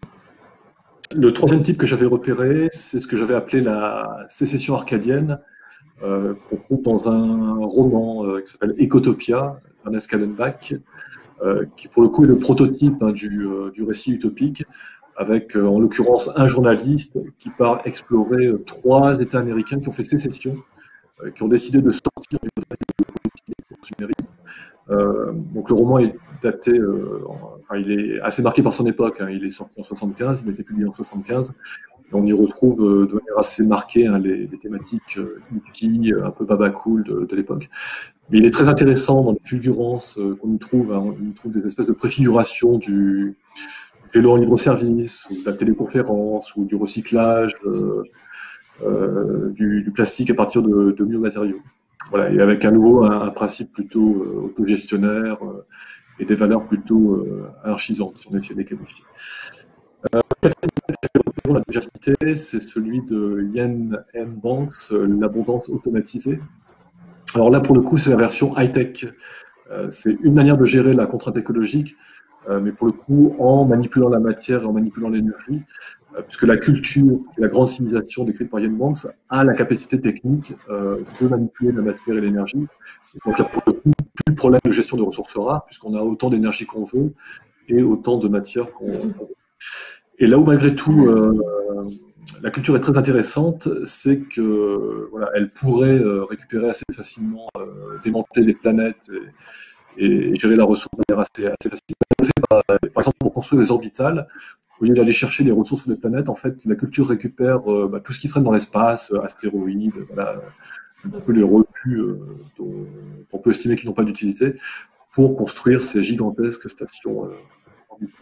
Le troisième type que j'avais repéré, c'est ce que j'avais appelé la sécession arcadienne, euh, qu'on trouve dans un roman euh, qui s'appelle Ecotopia, Ernest Callenbach, Euh, qui pour le coup est le prototype hein, du, euh, du récit utopique, avec euh, en l'occurrence un journaliste qui part explorer euh, trois États américains qui ont fait sécession, euh, qui ont décidé de sortir du modèle consumériste. Euh, donc le roman est daté, euh, enfin il est assez marqué par son époque, hein, il est sorti en soixante-quinze, il a été publié en soixante-quinze, et on y retrouve euh, de manière assez marquée hein, les, les thématiques euh, hippies, un peu baba cool de, de l'époque. Mais il est très intéressant dans les fulgurances euh, qu'on y trouve. Hein. On y trouve des espèces de préfigurations du, du vélo en libre-service, ou de la téléconférence, ou du recyclage, euh, euh, du, du plastique à partir de, de biomatériaux. Voilà, et avec à nouveau un, un principe plutôt euh, autogestionnaire euh, et des valeurs plutôt euh, anarchisantes, si on essaie de les qualifier. Euh, on l'a déjà cité, c'est celui de Ian M. Banks, l'abondance automatisée. Alors là, pour le coup, c'est la version high-tech. Euh, c'est une manière de gérer la contrainte écologique, euh, mais pour le coup, en manipulant la matière et en manipulant l'énergie, euh, puisque la culture, la grande civilisation décrite par Ian Banks, a la capacité technique euh, de manipuler la matière et l'énergie. Donc là, pour le coup, plus le problème de gestion de ressources rares, puisqu'on a autant d'énergie qu'on veut et autant de matière qu'on veut. Et là où, malgré tout, euh, la culture est très intéressante, c'est que voilà, elle pourrait euh, récupérer assez facilement, euh, démanteler les planètes et, et gérer la ressource de manière assez, assez facile. Par, par exemple, pour construire des orbitales, au lieu d'aller chercher les ressources des planètes, en fait, la culture récupère euh, bah, tout ce qui traîne dans l'espace, euh, astéroïdes, voilà, un petit peu les repus euh, dont on peut estimer qu'ils n'ont pas d'utilité, pour construire ces gigantesques stations euh, orbitales.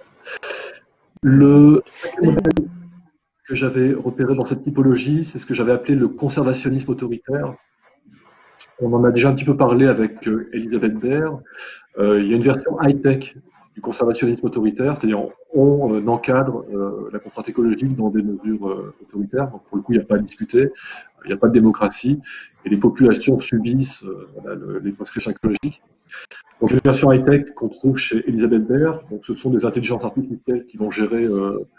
Le modèle que j'avais repéré dans cette typologie, c'est ce que j'avais appelé le conservationnisme autoritaire. On en a déjà un petit peu parlé avec euh, Elisabeth Baer. Euh, il y a une version high-tech du conservationnisme autoritaire, c'est-à-dire on euh, encadre euh, la contrainte écologique dans des mesures euh, autoritaires. Donc pour le coup, il n'y a pas à discuter, il n'y a pas de démocratie, et les populations subissent euh, voilà, le, les prescriptions écologiques. Donc il y a une version high-tech qu'on trouve chez Elisabeth Baer. Donc ce sont des intelligences artificielles qui vont gérer euh,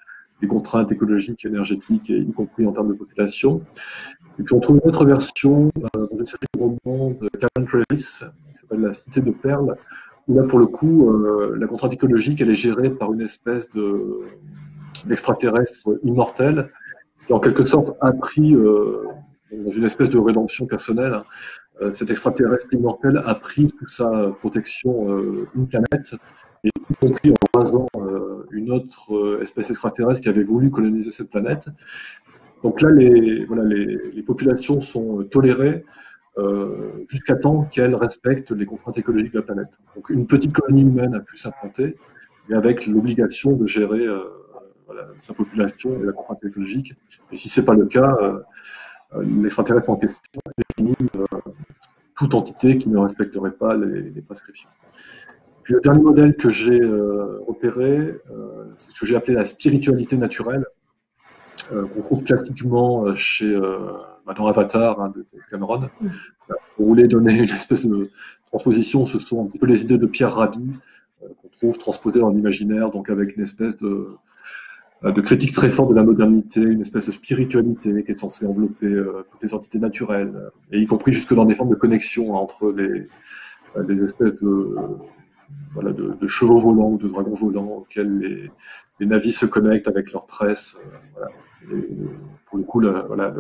les contraintes écologiques, énergétiques, et y compris en termes de population. Et puis on trouve une autre version euh, dans une série de romans de Karen Travis, qui s'appelle La Cité de Perles, où là pour le coup, euh, la contrainte écologique, elle est gérée par une espèce de, d'extraterrestre immortel, qui en quelque sorte a pris, euh, dans une espèce de rédemption personnelle, hein, euh, cet extraterrestre immortel a pris sous sa protection euh, une planète, et y compris en rasant euh, une autre euh, espèce extraterrestre qui avait voulu coloniser cette planète. Donc là, les, voilà, les, les populations sont tolérées euh, jusqu'à temps qu'elles respectent les contraintes écologiques de la planète. Donc une petite colonie humaine a pu s'implanter, mais avec l'obligation de gérer euh, voilà, sa population et la contrainte écologique. Et si ce n'est pas le cas, euh, l'extraterrestre en question élimine euh, toute entité qui ne respecterait pas les, les prescriptions. Puis le dernier modèle que j'ai euh, repéré, euh, c'est ce que j'ai appelé la spiritualité naturelle, euh, qu'on trouve classiquement chez, euh, bah, dans Avatar hein, de Cameron. Mmh. Si vous voulez donner une espèce de transposition, ce sont un petit peu les idées de Pierre Rabhi, euh, qu'on trouve transposées dans l'imaginaire, donc avec une espèce de, de critique très forte de la modernité, une espèce de spiritualité qui est censée envelopper euh, toutes les entités naturelles, et y compris jusque dans des formes de connexion entre les, les espèces de, voilà, de, de chevaux volants ou de dragons volants auxquels les, les navis se connectent avec leurs tresses. Euh, voilà. Et pour le coup, le, voilà,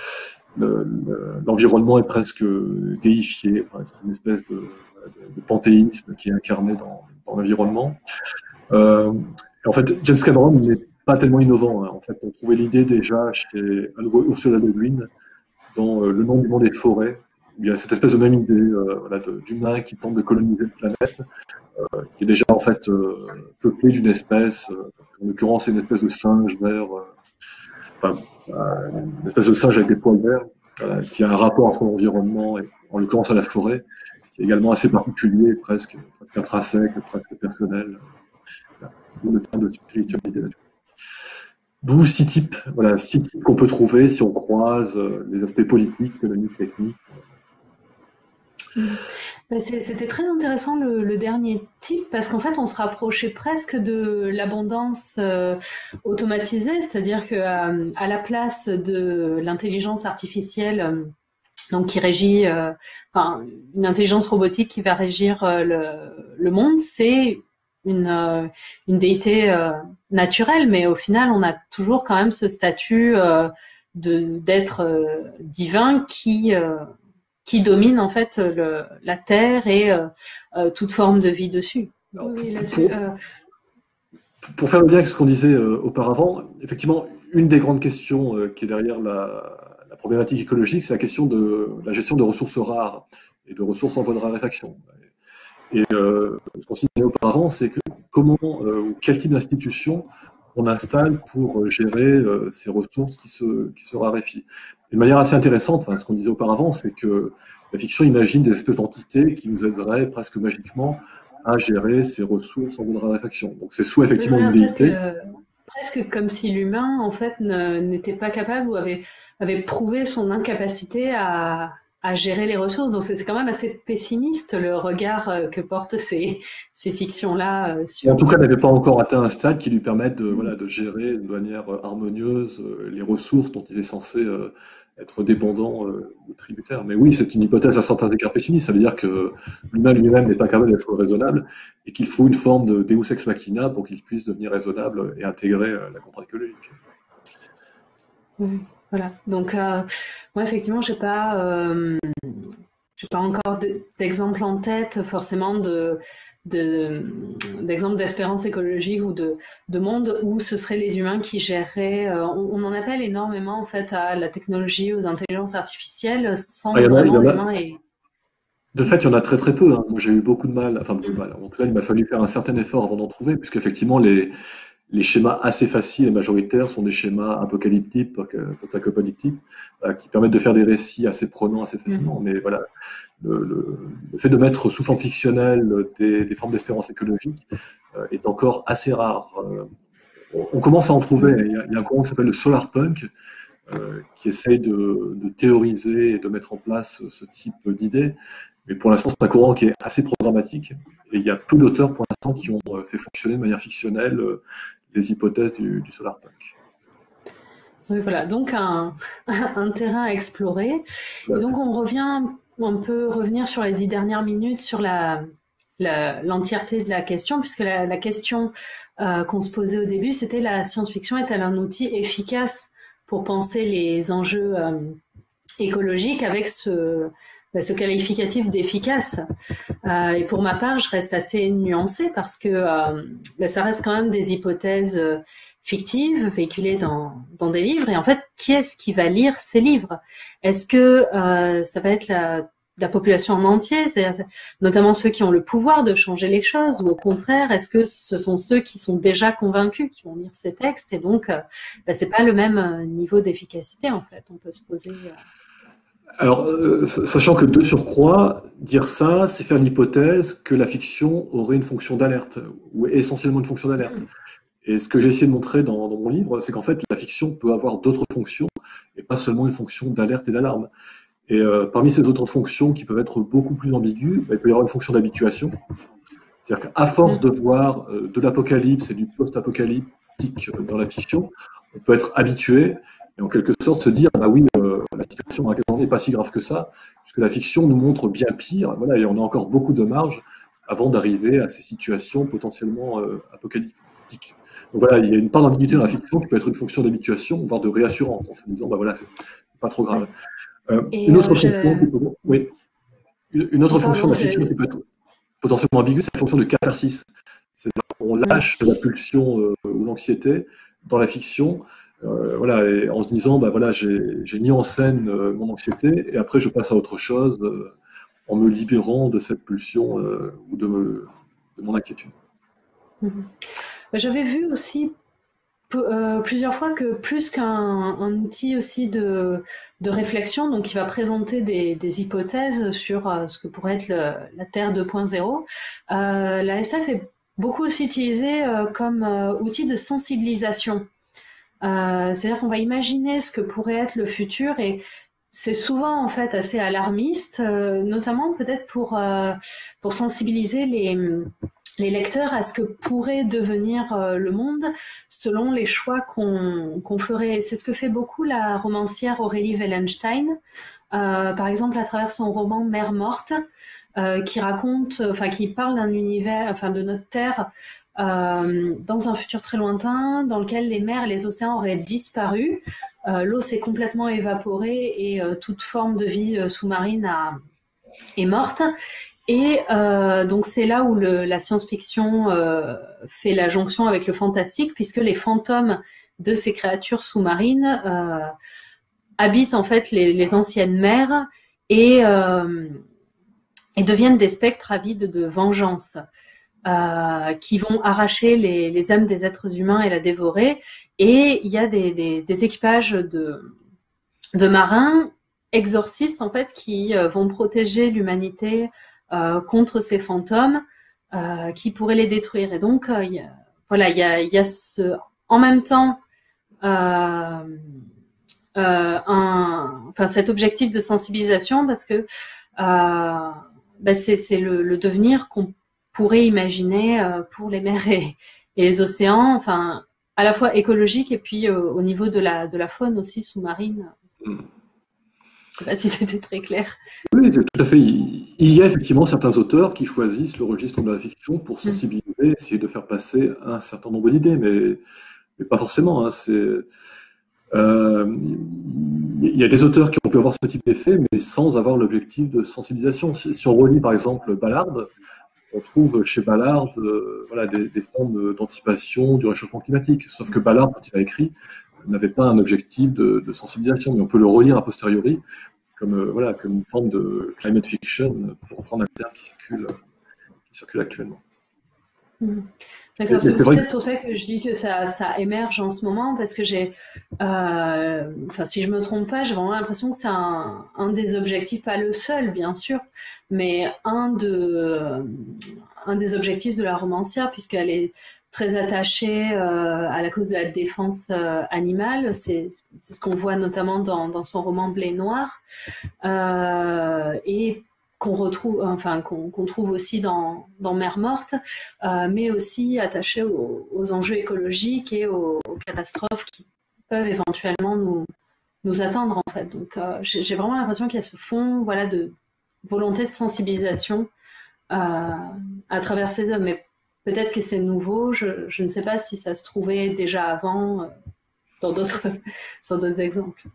le, le, l'environnement est presque déifié. Enfin, c'est une espèce de, de, de panthéisme qui est incarné dans, dans l'environnement. Euh, en fait, James Cameron n'est pas tellement innovant. Hein. En fait, on trouvait l'idée déjà chez Ursula Le Guin dans euh, Le nom du monde des forêts. Il y a cette espèce de même idée euh, voilà, d'humain qui tente de coloniser une planète, euh, qui est déjà en fait euh, peuplée d'une espèce, euh, en l'occurrence une espèce de singe vert, euh, enfin, euh, une espèce de singe avec des poils verts, euh, qui a un rapport à son environnement, et en l'occurrence à la forêt, qui est également assez particulier, presque, presque intrinsèque, presque personnel. D'où le terme de spiritualité. D'où six types, voilà, six types qu'on peut trouver si on croise euh, les aspects politiques, économiques, techniques. C'était très intéressant le, le dernier type parce qu'en fait on se rapprochait presque de l'abondance euh, automatisée, c'est-à-dire qu'à à la place de l'intelligence artificielle euh, donc qui régit, euh, enfin une intelligence robotique qui va régir euh, le, le monde, c'est une, euh, une déité euh, naturelle, mais au final on a toujours quand même ce statut euh, de d'être euh, divin qui euh, qui domine en fait le, la Terre et euh, euh, toute forme de vie dessus. Alors, oui, pour, euh... pour faire le lien avec ce qu'on disait euh, auparavant, effectivement, une des grandes questions euh, qui est derrière la, la problématique écologique, c'est la question de la gestion de ressources rares et de ressources en voie de raréfaction. Et euh, ce qu'on signalait auparavant, c'est que comment euh, ou quel type d'institution on installe pour gérer euh, ces ressources qui se, qui se raréfient. Et de manière assez intéressante, enfin, ce qu'on disait auparavant, c'est que la fiction imagine des espèces d'entités qui nous aideraient presque magiquement à gérer ces ressources en voie de raréfaction. Donc c'est soit effectivement une déité. Euh, presque comme si l'humain, en fait, n'était pas capable ou avait, avait prouvé son incapacité à, à gérer les ressources. Donc c'est quand même assez pessimiste le regard que portent ces, ces fictions-là. Sur... En tout cas, n'avait pas encore atteint un stade qui lui permette de, mmh. voilà, de gérer de manière harmonieuse les ressources dont il est censé euh, être dépendant euh, ou tributaire. Mais oui, c'est une hypothèse à certains égards pessimiste. Ça veut dire que l'humain lui-même n'est pas capable d'être raisonnable et qu'il faut une forme de Deus ex machina pour qu'il puisse devenir raisonnable et intégrer euh, la contrainte écologique. Oui. Voilà, donc euh, moi effectivement j'ai pas, euh, j'ai pas encore d'exemple en tête forcément de, de, d'exemple d'espérance écologique ou de, de monde où ce seraient les humains qui géreraient. Euh, on, on en appelle énormément en fait à la technologie, aux intelligences artificielles, sans ah, vraiment l'humain et... De fait, il y en a très très peu. Hein. Moi j'ai eu beaucoup de mal, enfin beaucoup de mal. En tout cas, il m'a fallu faire un certain effort avant d'en trouver, puisqu'effectivement les Les schémas assez faciles et majoritaires sont des schémas apocalyptiques, post-apocalyptiques, euh, qui permettent de faire des récits assez prenants assez facilement. Mmh. Mais voilà, le, le, le fait de mettre sous forme fictionnelle des, des formes d'espérance écologique euh, est encore assez rare. Euh, on, on commence à en trouver. Il y a, il y a un courant qui s'appelle le solarpunk, euh, qui essaye de, de théoriser et de mettre en place ce type d'idées. Mais pour l'instant, c'est un courant qui est assez programmatique. Et il y a peu d'auteurs pour l'instant qui ont fait fonctionner de manière fictionnelle les hypothèses du, du solarpunk. Oui, voilà, donc un, un terrain à explorer. Et donc on revient, on peut revenir sur les dix dernières minutes sur la, la, l'entièreté de la question, puisque la, la question euh, qu'on se posait au début, c'était la science-fiction est-elle un outil efficace pour penser les enjeux euh, écologiques avec ce, ce qualificatif d'efficace. Euh, et pour ma part, je reste assez nuancée parce que euh, ben, ça reste quand même des hypothèses euh, fictives véhiculées dans, dans des livres. Et en fait, qui est-ce qui va lire ces livres? Est-ce que euh, ça va être la, la population en entier, c'est-à-dire notamment ceux qui ont le pouvoir de changer les choses, ou au contraire, est-ce que ce sont ceux qui sont déjà convaincus qui vont lire ces textes? Et donc, euh, ben, c'est pas le même niveau d'efficacité en fait. On peut se poser. Euh, Alors, euh, sachant que de surcroît, dire ça, c'est faire l'hypothèse que la fiction aurait une fonction d'alerte, ou essentiellement une fonction d'alerte. Et ce que j'ai essayé de montrer dans, dans mon livre, c'est qu'en fait, la fiction peut avoir d'autres fonctions, et pas seulement une fonction d'alerte et d'alarme. Et euh, parmi ces autres fonctions qui peuvent être beaucoup plus ambiguës, bah, il peut y avoir une fonction d'habituation. C'est-à-dire qu'à force de voir euh, de l'apocalypse et du post-apocalyptique dans la fiction, on peut être habitué et en quelque sorte se dire, bah oui, euh, la situation dans laquelle on est n'est pas si grave que ça, puisque la fiction nous montre bien pire, voilà, et on a encore beaucoup de marge avant d'arriver à ces situations potentiellement euh, apocalyptiques. Donc voilà, il y a une part d'ambiguïté dans la fiction qui peut être une fonction d'habituation, voire de réassurance, en se disant, bah voilà, c'est pas trop grave. Euh, une autre euh, fonction, je... peut, oui, une, une autre Pardon, fonction de la fiction je... qui peut être potentiellement ambiguë, c'est la fonction de catharsis. On lâche la pulsion euh, ou l'anxiété dans la fiction, euh, voilà, et en se disant, bah voilà, j'ai mis en scène euh, mon anxiété, et après je passe à autre chose euh, en me libérant de cette pulsion euh, ou de, me, de mon inquiétude. Mmh. J'avais vu aussi euh, plusieurs fois que plus qu'un outil aussi de, de réflexion, donc qui va présenter des, des hypothèses sur euh, ce que pourrait être le, la Terre deux point zéro, euh, la S F est beaucoup aussi utilisée euh, comme euh, outil de sensibilisation. Euh, C'est-à-dire qu'on va imaginer ce que pourrait être le futur, et c'est souvent en fait assez alarmiste, euh, notamment peut-être pour, euh, pour sensibiliser les, les lecteurs à ce que pourrait devenir euh, le monde selon les choix qu'on qu'on ferait. C'est ce que fait beaucoup la romancière Aurélie Wellenstein, euh, par exemple à travers son roman Mère morte, euh, qui raconte, enfin qui parle d'un univers, enfin de notre Terre, euh, dans un futur très lointain, dans lequel les mers et les océans auraient disparu, euh, l'eau s'est complètement évaporée et euh, toute forme de vie euh, sous-marine a, est morte. Et euh, donc c'est là où le, la science-fiction euh, fait la jonction avec le fantastique, puisque les fantômes de ces créatures sous-marines euh, habitent en fait les, les anciennes mers et, euh, et deviennent des spectres avides de vengeance. Euh, qui vont arracher les, les âmes des êtres humains et la dévorer. Et il y a des, des, des équipages de, de marins exorcistes en fait qui euh, vont protéger l'humanité euh, contre ces fantômes euh, qui pourraient les détruire. Et donc euh, y a, voilà, il y a, y a ce, en même temps euh, euh, un, enfin cet objectif de sensibilisation, parce que euh, ben c'est le, le devenir qu'on pourrait imaginer euh, pour les mers et, et les océans, enfin à la fois écologique et puis euh, au niveau de la, de la faune aussi sous-marine. Mm. Je sais pas si c'était très clair. Oui, tout à fait. Il y a effectivement certains auteurs qui choisissent le registre de la fiction pour sensibiliser, mmh. essayer de faire passer un certain nombre d'idées, mais, mais pas forcément. Hein. C'est, euh, il y a des auteurs qui ont pu avoir ce type d'effet, mais sans avoir l'objectif de sensibilisation. Si, si on relit par exemple Ballard, on trouve chez Ballard euh, voilà, des, des formes d'anticipation du réchauffement climatique. Sauf que Ballard, quand il a écrit, n'avait pas un objectif de, de sensibilisation, mais on peut le relire a posteriori comme, euh, voilà, comme une forme de climate fiction, pour reprendre un terme qui circule, qui circule actuellement. Mmh. D'accord, c'est peut-être pour ça que je dis que ça, ça émerge en ce moment, parce que j'ai, euh, enfin si je me trompe pas, j'ai vraiment l'impression que c'est un, un des objectifs, pas le seul bien sûr, mais un, de, un des objectifs de la romancière, puisqu'elle est très attachée euh, à la cause de la défense euh, animale. C'est ce qu'on voit notamment dans, dans son roman Blé Noir. Euh, et qu'on retrouve, enfin qu'on qu'on trouve aussi dans, dans Mer Morte, euh, mais aussi attachés aux, aux enjeux écologiques et aux, aux catastrophes qui peuvent éventuellement nous, nous attendre en fait. Donc euh, j'ai vraiment l'impression qu'il y a ce fond, voilà, de volonté de sensibilisation euh, à travers ces œuvres. Mais peut-être que c'est nouveau. Je, je ne sais pas si ça se trouvait déjà avant euh, dans d'autres dans d'autres exemples.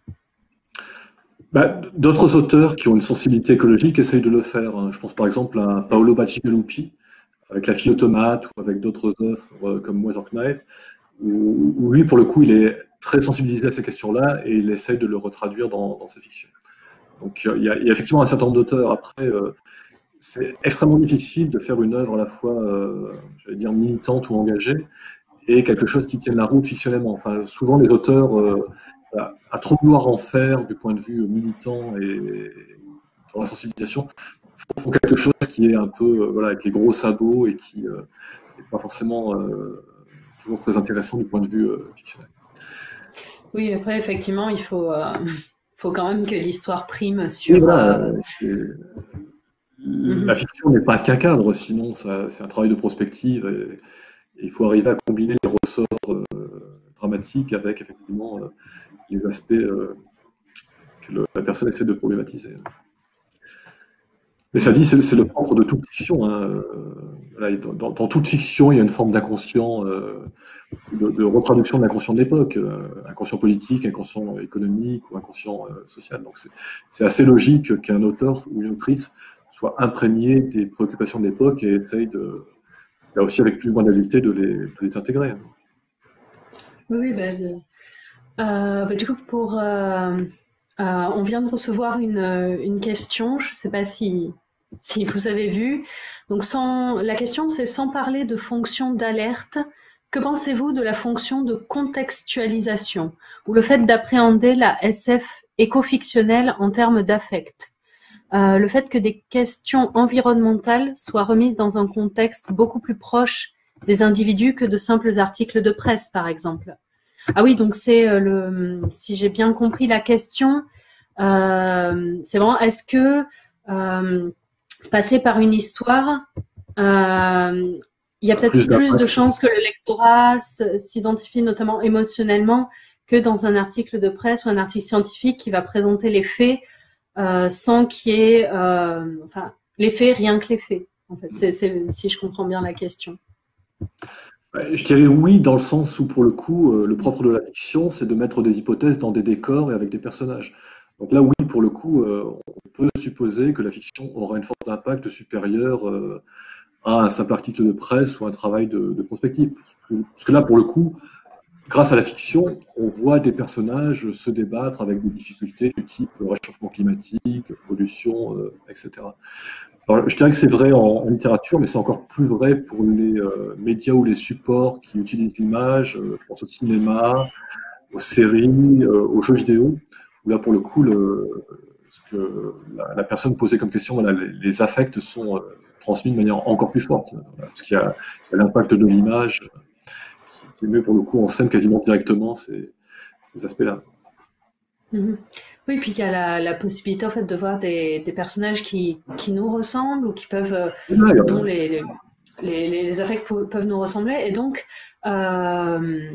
Bah, d'autres auteurs qui ont une sensibilité écologique essayent de le faire. Hein. Je pense par exemple à Paolo Bacigalupi, avec La fille automate, ou avec d'autres œuvres comme Weather Knife, où, où lui, pour le coup, il est très sensibilisé à ces questions-là et il essaye de le retraduire dans, dans ses fictions. Donc il y, a, il y a effectivement un certain nombre d'auteurs. Après, euh, c'est extrêmement difficile de faire une œuvre à la fois, euh, j'allais dire, militante ou engagée, et quelque chose qui tienne la route fictionnellement. Enfin, souvent, les auteurs, euh, à, à trop vouloir en faire du point de vue militant et dans la sensibilisation, font, font quelque chose qui est un peu, euh, voilà, avec les gros sabots et qui n'est euh, pas forcément euh, toujours très intéressant du point de vue euh, fictionnel. Oui, après, effectivement, il faut, euh, faut quand même que l'histoire prime sur... Et voilà, euh... euh, la fiction n'est pas qu'un cadre, sinon c'est un travail de prospective. Et, et il faut arriver à combiner les ressorts euh, dramatiques avec effectivement euh, les aspects euh, que le, la personne essaie de problématiser. Mais ça dit, c'est le propre de toute fiction. Hein. Voilà, dans, dans toute fiction, il y a une forme d'inconscient, euh, de, de reproduction de l'inconscient de l'époque, euh, inconscient politique, inconscient économique ou inconscient euh, social. Donc c'est assez logique qu'un auteur ou une autrice soit imprégné des préoccupations de l'époque et essaye de, là aussi avec plus ou moins d'habileté, de les, de les intégrer. Oui, bah, euh, bah, du coup, pour, euh, euh, on vient de recevoir une, une question, je ne sais pas si, si vous avez vu. Donc, sans, la question, c'est sans parler de fonction d'alerte, que pensez-vous de la fonction de contextualisation ou le fait d'appréhender la S F éco-fictionnelle en termes d'affect? Euh, le fait que des questions environnementales soient remises dans un contexte beaucoup plus proche des individus que de simples articles de presse, par exemple. Ah oui, donc c'est euh, le, si j'ai bien compris la question, euh, c'est vraiment est-ce que euh, passer par une histoire, euh, il y a peut-être plus, plus de chances que le lectorat s'identifie notamment émotionnellement que dans un article de presse ou un article scientifique qui va présenter les faits euh, sans qu'il y ait, euh, enfin, les faits, rien que les faits. En fait, c'est, c'est, si je comprends bien la question. Je dirais oui, dans le sens où, pour le coup, euh, le propre de la fiction, c'est de mettre des hypothèses dans des décors et avec des personnages. Donc là, oui, pour le coup, euh, on peut supposer que la fiction aura une force d'impact supérieure euh, à un simple article de presse ou un travail de, de prospective. Parce que là, pour le coup, grâce à la fiction, on voit des personnages se débattre avec des difficultés du type réchauffement climatique, pollution, euh, et cetera. Alors, je dirais que c'est vrai en, en littérature, mais c'est encore plus vrai pour les euh, médias ou les supports qui utilisent l'image. Euh, je pense au cinéma, aux séries, euh, aux jeux vidéo, où là, pour le coup, le, ce que la, la personne posait comme question, voilà, les, les affects sont euh, transmis de manière encore plus forte, voilà, parce qu'il y a, a l'impact de l'image qui, qui met pour le coup en scène quasiment directement ces, ces aspects-là. Mmh. Oui, puis il y a la, la possibilité en fait de voir des, des personnages qui, qui nous ressemblent ou qui peuvent, euh, Ouais, dont les, les, les, les affects peuvent nous ressembler. Et donc, euh,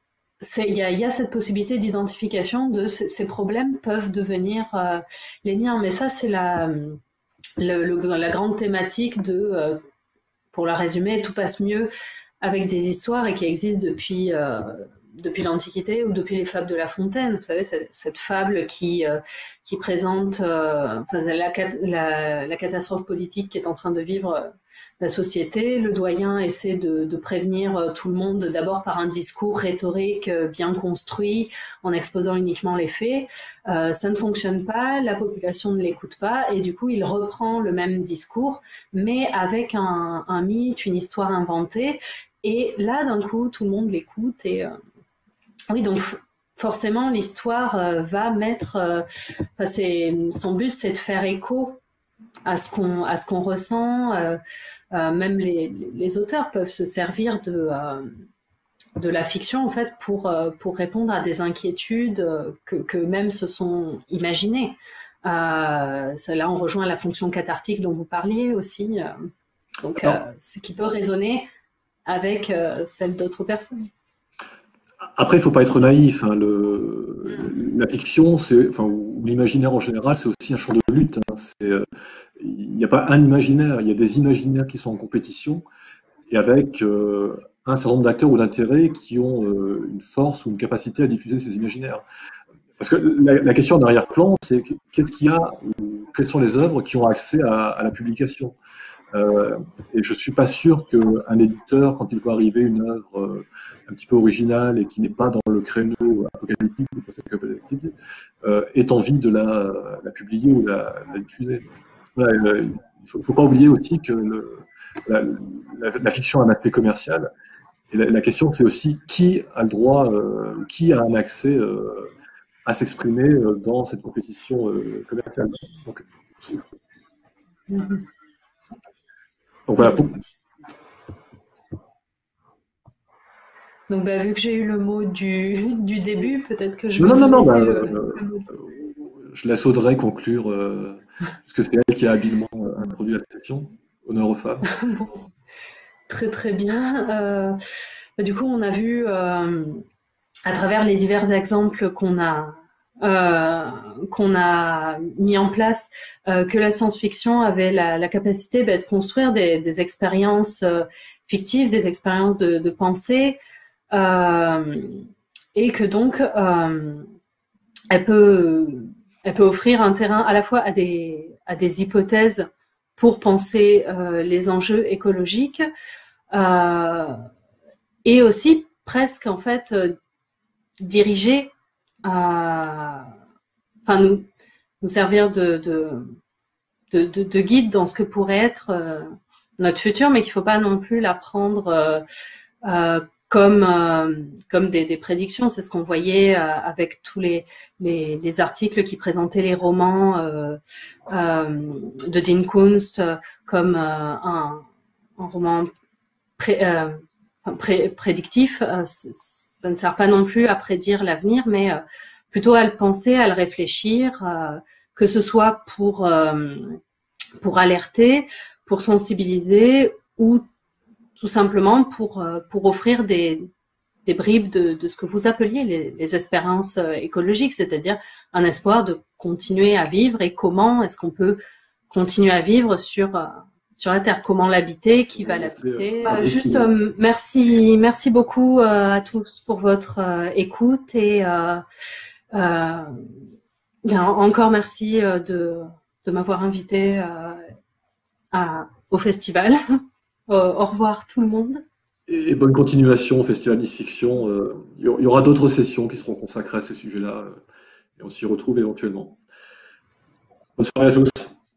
il y a, y a cette possibilité d'identification de ces, ces problèmes peuvent devenir euh, les miens. Mais ça, c'est la, le, le, la grande thématique de, euh, pour la résumer, tout passe mieux avec des histoires et qui existent depuis... Euh, depuis l'Antiquité ou depuis les fables de La Fontaine. Vous savez, cette, cette fable qui, euh, qui présente euh, enfin, la, la, la catastrophe politique qui est en train de vivre euh, la société. Le doyen essaie de, de prévenir euh, tout le monde d'abord par un discours rhétorique euh, bien construit, en exposant uniquement les faits. Euh, ça ne fonctionne pas, la population ne l'écoute pas, et du coup, il reprend le même discours, mais avec un, un mythe, une histoire inventée. Et là, d'un coup, tout le monde l'écoute et... Euh, oui, donc forcément, l'histoire euh, va mettre... Euh, son but, c'est de faire écho à ce qu'on à ce qu'on ressent. Euh, euh, même les, les auteurs peuvent se servir de, euh, de la fiction, en fait, pour, euh, pour répondre à des inquiétudes que, que même se sont imaginées. Euh, là, on rejoint la fonction cathartique dont vous parliez aussi, euh, donc euh, ce qui peut résonner avec euh, celle d'autres personnes. Après, il ne faut pas être naïf. Hein, le, la fiction, c'est, enfin, ou l'imaginaire en général, c'est aussi un champ de lutte. Hein, c'est, il n'y a pas un imaginaire, il y a des imaginaires qui sont en compétition, et avec euh, un certain nombre d'acteurs ou d'intérêts qui ont euh, une force ou une capacité à diffuser ces imaginaires. Parce que la, la question en arrière-plan, c'est qu'est-ce qu'il y a, ou quelles sont les œuvres qui ont accès à, à la publication. Euh, et je ne suis pas sûr qu'un éditeur, quand il voit arriver une œuvre euh, un petit peu originale et qui n'est pas dans le créneau apocalyptique ou post-apocalyptique, euh, ait envie de la, la publier ou la, la diffuser. Voilà, euh, il ne faut, faut pas oublier aussi que le, la, la, la fiction a un aspect commercial. Et la, la question, c'est aussi qui a le droit, euh, qui a un accès euh, à s'exprimer dans cette compétition euh, commerciale. Donc, Mm-hmm. donc voilà. Pour... Donc, bah, vu que j'ai eu le mot du, du début, peut-être que je vais. Non, non, non, bah, le, euh, le je laisse Audrey conclure, euh, parce que c'est elle qui a habilement euh, introduit la session. Honneur aux femmes. Bon. Très, très bien. Euh, bah, du coup, on a vu euh, à travers les divers exemples qu'on a. Euh, qu'on a mis en place, euh, que la science-fiction avait la, la capacité bah, de construire des, des expériences euh, fictives, des expériences de, de pensée, euh, et que donc euh, elle peut, elle peut offrir un terrain à la fois à des, à des hypothèses pour penser euh, les enjeux écologiques, euh, et aussi presque en fait euh, diriger à, enfin nous, nous servir de, de, de, de, de guide dans ce que pourrait être euh, notre futur, mais qu'il ne faut pas non plus la prendre euh, euh, comme, euh, comme des, des prédictions. C'est ce qu'on voyait euh, avec tous les, les, les articles qui présentaient les romans euh, euh, de Dean Koontz euh, comme euh, un, un roman pré, euh, pré, prédictif. Euh, ça ne sert pas non plus à prédire l'avenir, mais euh, plutôt à le penser, à le réfléchir, euh, que ce soit pour, euh, pour alerter, pour sensibiliser ou tout simplement pour, euh, pour offrir des, des bribes de, de ce que vous appeliez les, les espérances écologiques, c'est-à-dire un espoir de continuer à vivre et comment est-ce qu'on peut continuer à vivre sur... Euh, sur la Terre, comment l'habiter, qui va l'habiter. Euh, juste, euh, merci, merci beaucoup euh, à tous pour votre euh, écoute et euh, euh, bien, encore merci euh, de, de m'avoir invité euh, à, au festival. Au revoir tout le monde. Et bonne continuation au Festival Nice Fiction. Euh, il y aura d'autres sessions qui seront consacrées à ces sujets-là et on s'y retrouve éventuellement. Bonne soirée à tous.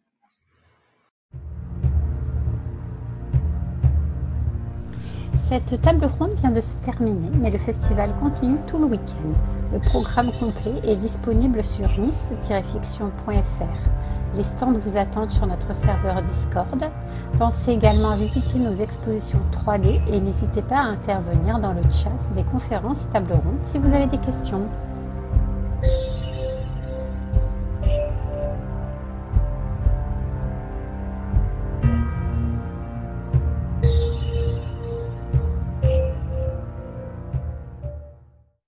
Cette table ronde vient de se terminer, mais le festival continue tout le week-end. Le programme complet est disponible sur nice tiret fiction point f r. Les stands vous attendent sur notre serveur Discord. Pensez également à visiter nos expositions trois D et n'hésitez pas à intervenir dans le chat des conférences et tables rondes si vous avez des questions.